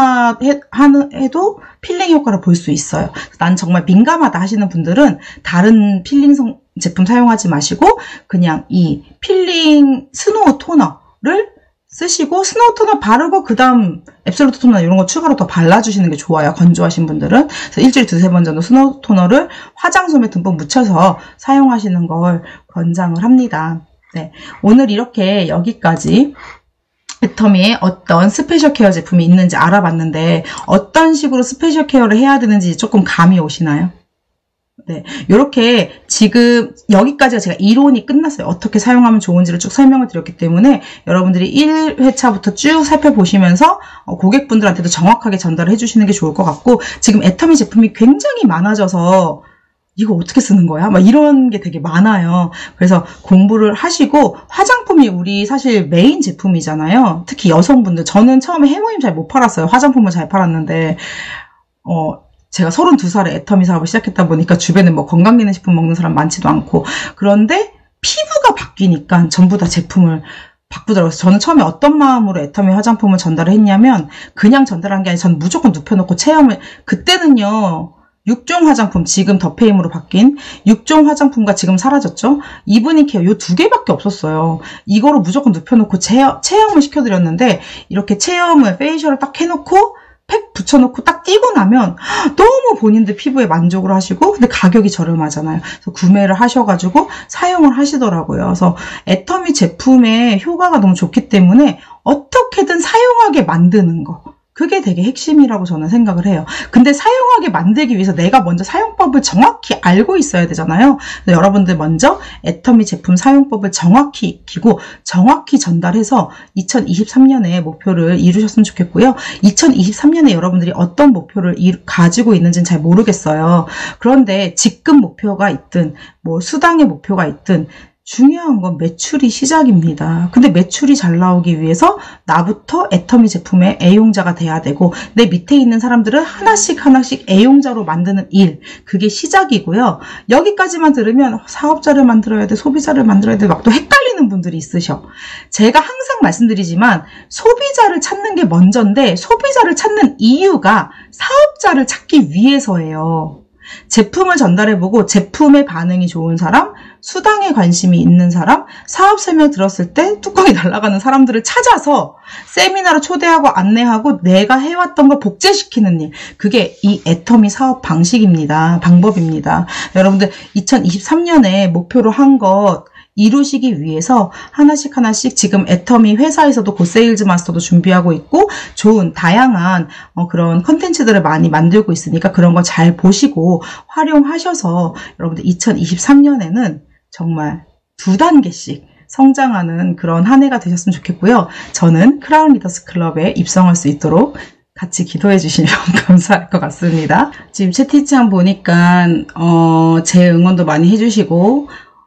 사용해도 필링 효과를 볼 수 있어요. 난 정말 민감하다 하시는 분들은 다른 필링 제품 사용하지 마시고 그냥 이 필링 스노우 토너를 쓰시고 스노우 토너 바르고 그 다음 앱솔루트 토너 이런 거 추가로 더 발라주시는 게 좋아요. 건조하신 분들은. 그래서 일주일에 2-3번 정도 스노우 토너를 화장솜에 듬뿍 묻혀서 사용하시는 걸 권장을 합니다. 네, 오늘 이렇게 여기까지 애터미에 어떤 스페셜 케어 제품이 있는지 알아봤는데 어떤 식으로 스페셜 케어를 해야 되는지 조금 감이 오시나요? 네, 요렇게 지금 여기까지가 제가 이론이 끝났어요. 어떻게 사용하면 좋은지를 쭉 설명을 드렸기 때문에 여러분들이 1회차부터 쭉 살펴보시면서 고객분들한테도 정확하게 전달을 해주시는 게 좋을 것 같고 지금 애터미 제품이 굉장히 많아져서 이거 어떻게 쓰는 거야? 막 이런 게 되게 많아요. 그래서 공부를 하시고 화장품이 우리 사실 메인 제품이잖아요. 특히 여성분들. 저는 처음에 해모임 잘 못 팔았어요. 화장품을 잘 팔았는데 제가 32살에 애터미 사업을 시작했다 보니까 주변에 뭐 건강기능식품 먹는 사람 많지도 않고 그런데 피부가 바뀌니까 전부 다 제품을 바꾸더라고요. 저는 처음에 어떤 마음으로 애터미 화장품을 전달을 했냐면 그냥 전달한 게 아니라 저는 무조건 눕혀놓고 체험을 그때는요. 6종 화장품, 지금 더페임으로 바뀐 6종 화장품과 지금 사라졌죠? 이브닝 케어 요 2개밖에 없었어요. 이거로 무조건 눕혀놓고 체험을 시켜드렸는데 이렇게 체험을 페이셜을 딱 해놓고 팩 붙여놓고 딱 띄고 나면 너무 본인들 피부에 만족을 하시고 근데 가격이 저렴하잖아요. 그래서 구매를 하셔가지고 사용을 하시더라고요. 그래서 애터미 제품의 효과가 너무 좋기 때문에 어떻게든 사용하게 만드는 거 그게 되게 핵심이라고 저는 생각을 해요. 근데 사용하게 만들기 위해서 내가 먼저 사용법을 정확히 알고 있어야 되잖아요. 여러분들 먼저 애터미 제품 사용법을 정확히 익히고 정확히 전달해서 2023년에 목표를 이루셨으면 좋겠고요. 2023년에 여러분들이 어떤 목표를 가지고 있는지는 잘 모르겠어요. 그런데 직급 목표가 있든 뭐 수당의 목표가 있든 중요한 건 매출이 시작입니다. 근데 매출이 잘 나오기 위해서 나부터 애터미 제품의 애용자가 돼야 되고 내 밑에 있는 사람들을 하나씩 하나씩 애용자로 만드는 일 그게 시작이고요. 여기까지만 들으면 사업자를 만들어야 돼 소비자를 만들어야 돼 막 또 헷갈리는 분들이 있으셔. 제가 항상 말씀드리지만 소비자를 찾는 게 먼저인데 소비자를 찾는 이유가 사업자를 찾기 위해서예요. 제품을 전달해보고 제품의 반응이 좋은 사람, 수당에 관심이 있는 사람, 사업 설명 들었을 때 뚜껑이 날아가는 사람들을 찾아서 세미나로 초대하고 안내하고 내가 해왔던 걸 복제시키는 일. 그게 이 애터미 사업 방식입니다. 방법입니다. 여러분들 2023년에 목표로 한 것 이루시기 위해서 하나씩 하나씩 지금 애터미 회사에서도 고세일즈 마스터도 준비하고 있고 좋은 다양한 그런 컨텐츠들을 많이 만들고 있으니까 그런 거 잘 보시고 활용하셔서 여러분들 2023년에는 정말 2단계씩 성장하는 그런 한 해가 되셨으면 좋겠고요. 저는 크라운 리더스 클럽에 입성할 수 있도록 같이 기도해 주시면 감사할 것 같습니다. 지금 채팅창 보니까 제 응원도 많이 해주시고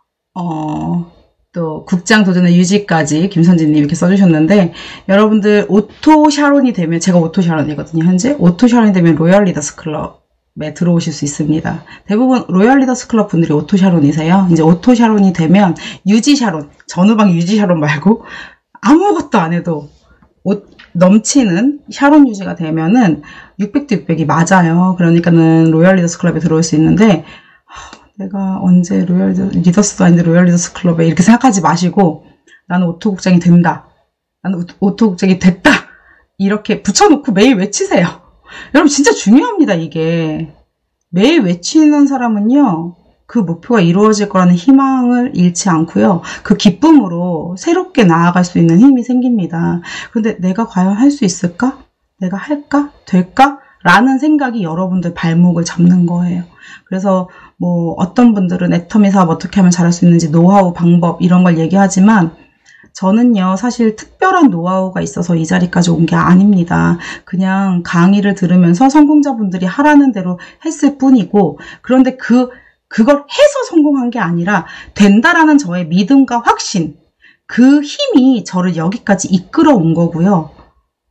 또 국장 도전의 유지까지 김선진님 이렇게 써주셨는데 여러분들 오토 샤론이 되면 제가 오토 샤론이거든요. 현재 오토 샤론이 되면 로열 리더스 클럽에 들어오실 수 있습니다. 대부분 로열 리더스 클럽 분들이 오토 샤론이세요. 이제 오토 샤론이 되면 유지 샤론 전후방 유지 샤론 말고 아무것도 안 해도 넘치는 샤론 유지가 되면은 600대 600이 맞아요. 그러니까는 로열 리더스 클럽에 들어올 수 있는데 내가 언제 로열 리더스도 아닌데 로열 리더스 클럽에 이렇게 생각하지 마시고 나는 오토국장이 된다. 나는 오토국장이 됐다. 이렇게 붙여놓고 매일 외치세요. 여러분 진짜 중요합니다. 이게. 매일 외치는 사람은요. 그 목표가 이루어질 거라는 희망을 잃지 않고요. 그 기쁨으로 새롭게 나아갈 수 있는 힘이 생깁니다. 그런데 내가 과연 할 수 있을까? 내가 할까? 될까? 라는 생각이 여러분들 발목을 잡는 거예요. 그래서 뭐 어떤 분들은 애터미 사업 어떻게 하면 잘할 수 있는지 노하우, 방법 이런 걸 얘기하지만 저는요 사실 특별한 노하우가 있어서 이 자리까지 온 게 아닙니다. 그냥 강의를 들으면서 성공자분들이 하라는 대로 했을 뿐이고 그런데 그걸 해서 성공한 게 아니라 된다라는 저의 믿음과 확신 그 힘이 저를 여기까지 이끌어 온 거고요.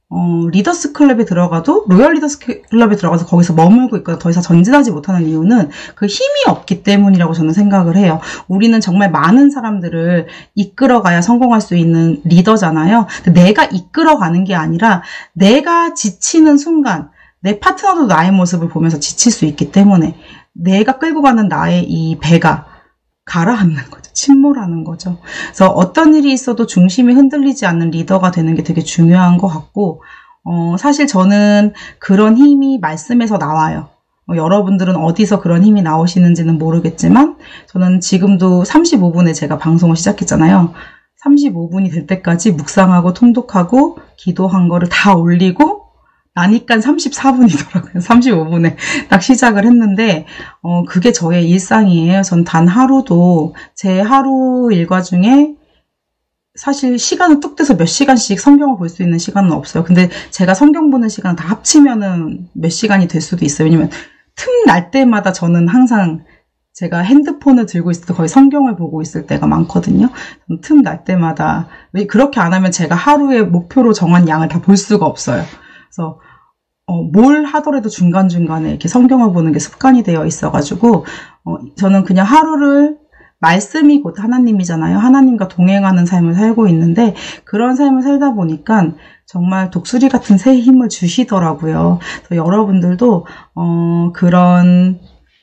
리더스 클럽에 들어가도 로열 리더스 클럽에 들어가서 거기서 머물고 있거나 더 이상 전진하지 못하는 이유는 그 힘이 없기 때문이라고 저는 생각을 해요. 우리는 정말 많은 사람들을 이끌어가야 성공할 수 있는 리더잖아요. 내가 이끌어가는 게 아니라 내가 지치는 순간 내 파트너도 나의 모습을 보면서 지칠 수 있기 때문에 내가 끌고 가는 나의 이 배가 가라앉는 거죠. 침몰하는 거죠. 그래서 어떤 일이 있어도 중심이 흔들리지 않는 리더가 되는 게 되게 중요한 것 같고, 사실 저는 그런 힘이 말씀에서 나와요. 여러분들은 어디서 그런 힘이 나오시는지는 모르겠지만, 저는 지금도 35분에 제가 방송을 시작했잖아요. 35분이 될 때까지 묵상하고 통독하고 기도한 거를 다 올리고, 나니까 34분이더라고요. 35분에 딱 시작을 했는데 그게 저의 일상이에요. 전 단 하루도 제 하루 일과 중에 사실 시간을 뚝 떼서 몇 시간씩 성경을 볼 수 있는 시간은 없어요. 근데 제가 성경 보는 시간 다 합치면은 몇 시간이 될 수도 있어요. 왜냐면 틈 날 때마다 저는 항상 제가 핸드폰을 들고 있을 때 거의 성경을 보고 있을 때가 많거든요. 틈 날 때마다 왜 그렇게 안 하면 제가 하루에 목표로 정한 양을 다 볼 수가 없어요. 그래서 뭘 하더라도 중간중간에 이렇게 성경을 보는 게 습관이 되어 있어가지고 저는 그냥 하루를 말씀이 곧 하나님이잖아요. 하나님과 동행하는 삶을 살고 있는데 그런 삶을 살다 보니까 정말 독수리 같은 새 힘을 주시더라고요. 그래서 여러분들도 그런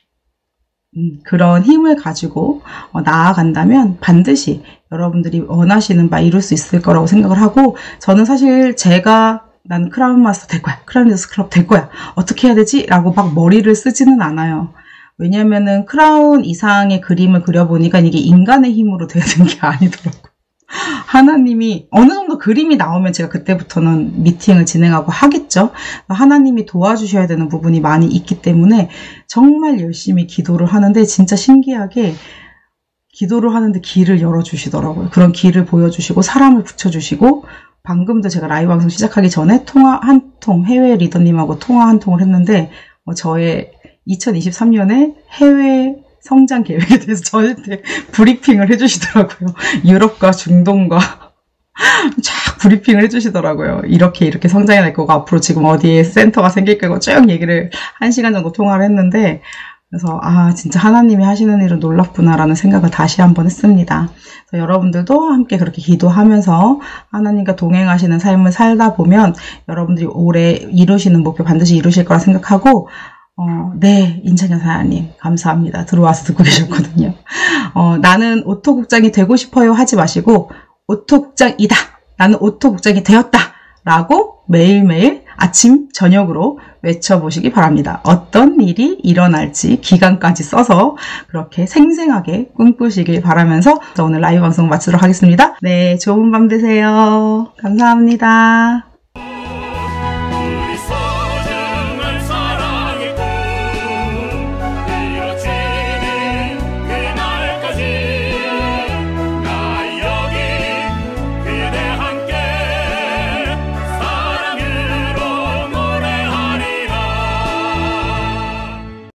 힘을 가지고 나아간다면 반드시 여러분들이 원하시는 바 이룰 수 있을 거라고 생각을 하고 저는 사실 난 크라운 마스터 될 거야. 크라운 리더스 클럽 될 거야. 어떻게 해야 되지? 라고 막 머리를 쓰지는 않아요. 왜냐면은 크라운 이상의 그림을 그려보니까 이게 인간의 힘으로 돼야 되는 게 아니더라고요. 하나님이 어느 정도 그림이 나오면 제가 그때부터는 미팅을 진행하고 하겠죠. 하나님이 도와주셔야 되는 부분이 많이 있기 때문에 정말 열심히 기도를 하는데 진짜 신기하게 기도를 하는데 길을 열어주시더라고요. 그런 길을 보여주시고 사람을 붙여주시고 방금도 제가 라이브 방송 시작하기 전에 해외 리더님하고 통화 한 통을 했는데 저의 2023년에 해외 성장 계획에 대해서 저한테 브리핑을 해주시더라고요. 유럽과 중동과 쫙 브리핑을 해주시더라고요. 이렇게 성장해 날 거고 앞으로 지금 어디에 센터가 생길 거고 쭉 얘기를 1시간 정도 통화를 했는데 그래서 진짜 하나님이 하시는 일은 놀랍구나라는 생각을 다시 한번 했습니다. 그래서 여러분들도 함께 그렇게 기도하면서 하나님과 동행하시는 삶을 살다 보면 여러분들이 올해 이루시는 목표 반드시 이루실 거라 생각하고 네, 인찬 여사님 감사합니다. 들어와서 듣고 계셨거든요. 나는 오토국장이 되고 싶어요 하지 마시고 오토국장이다. 나는 오토국장이 되었다. 라고 매일매일 아침, 저녁으로 외쳐보시기 바랍니다. 어떤 일이 일어날지 기간까지 써서 그렇게 생생하게 꿈꾸시길 바라면서 오늘 라이브 방송 마치도록 하겠습니다. 네, 좋은 밤 되세요. 감사합니다.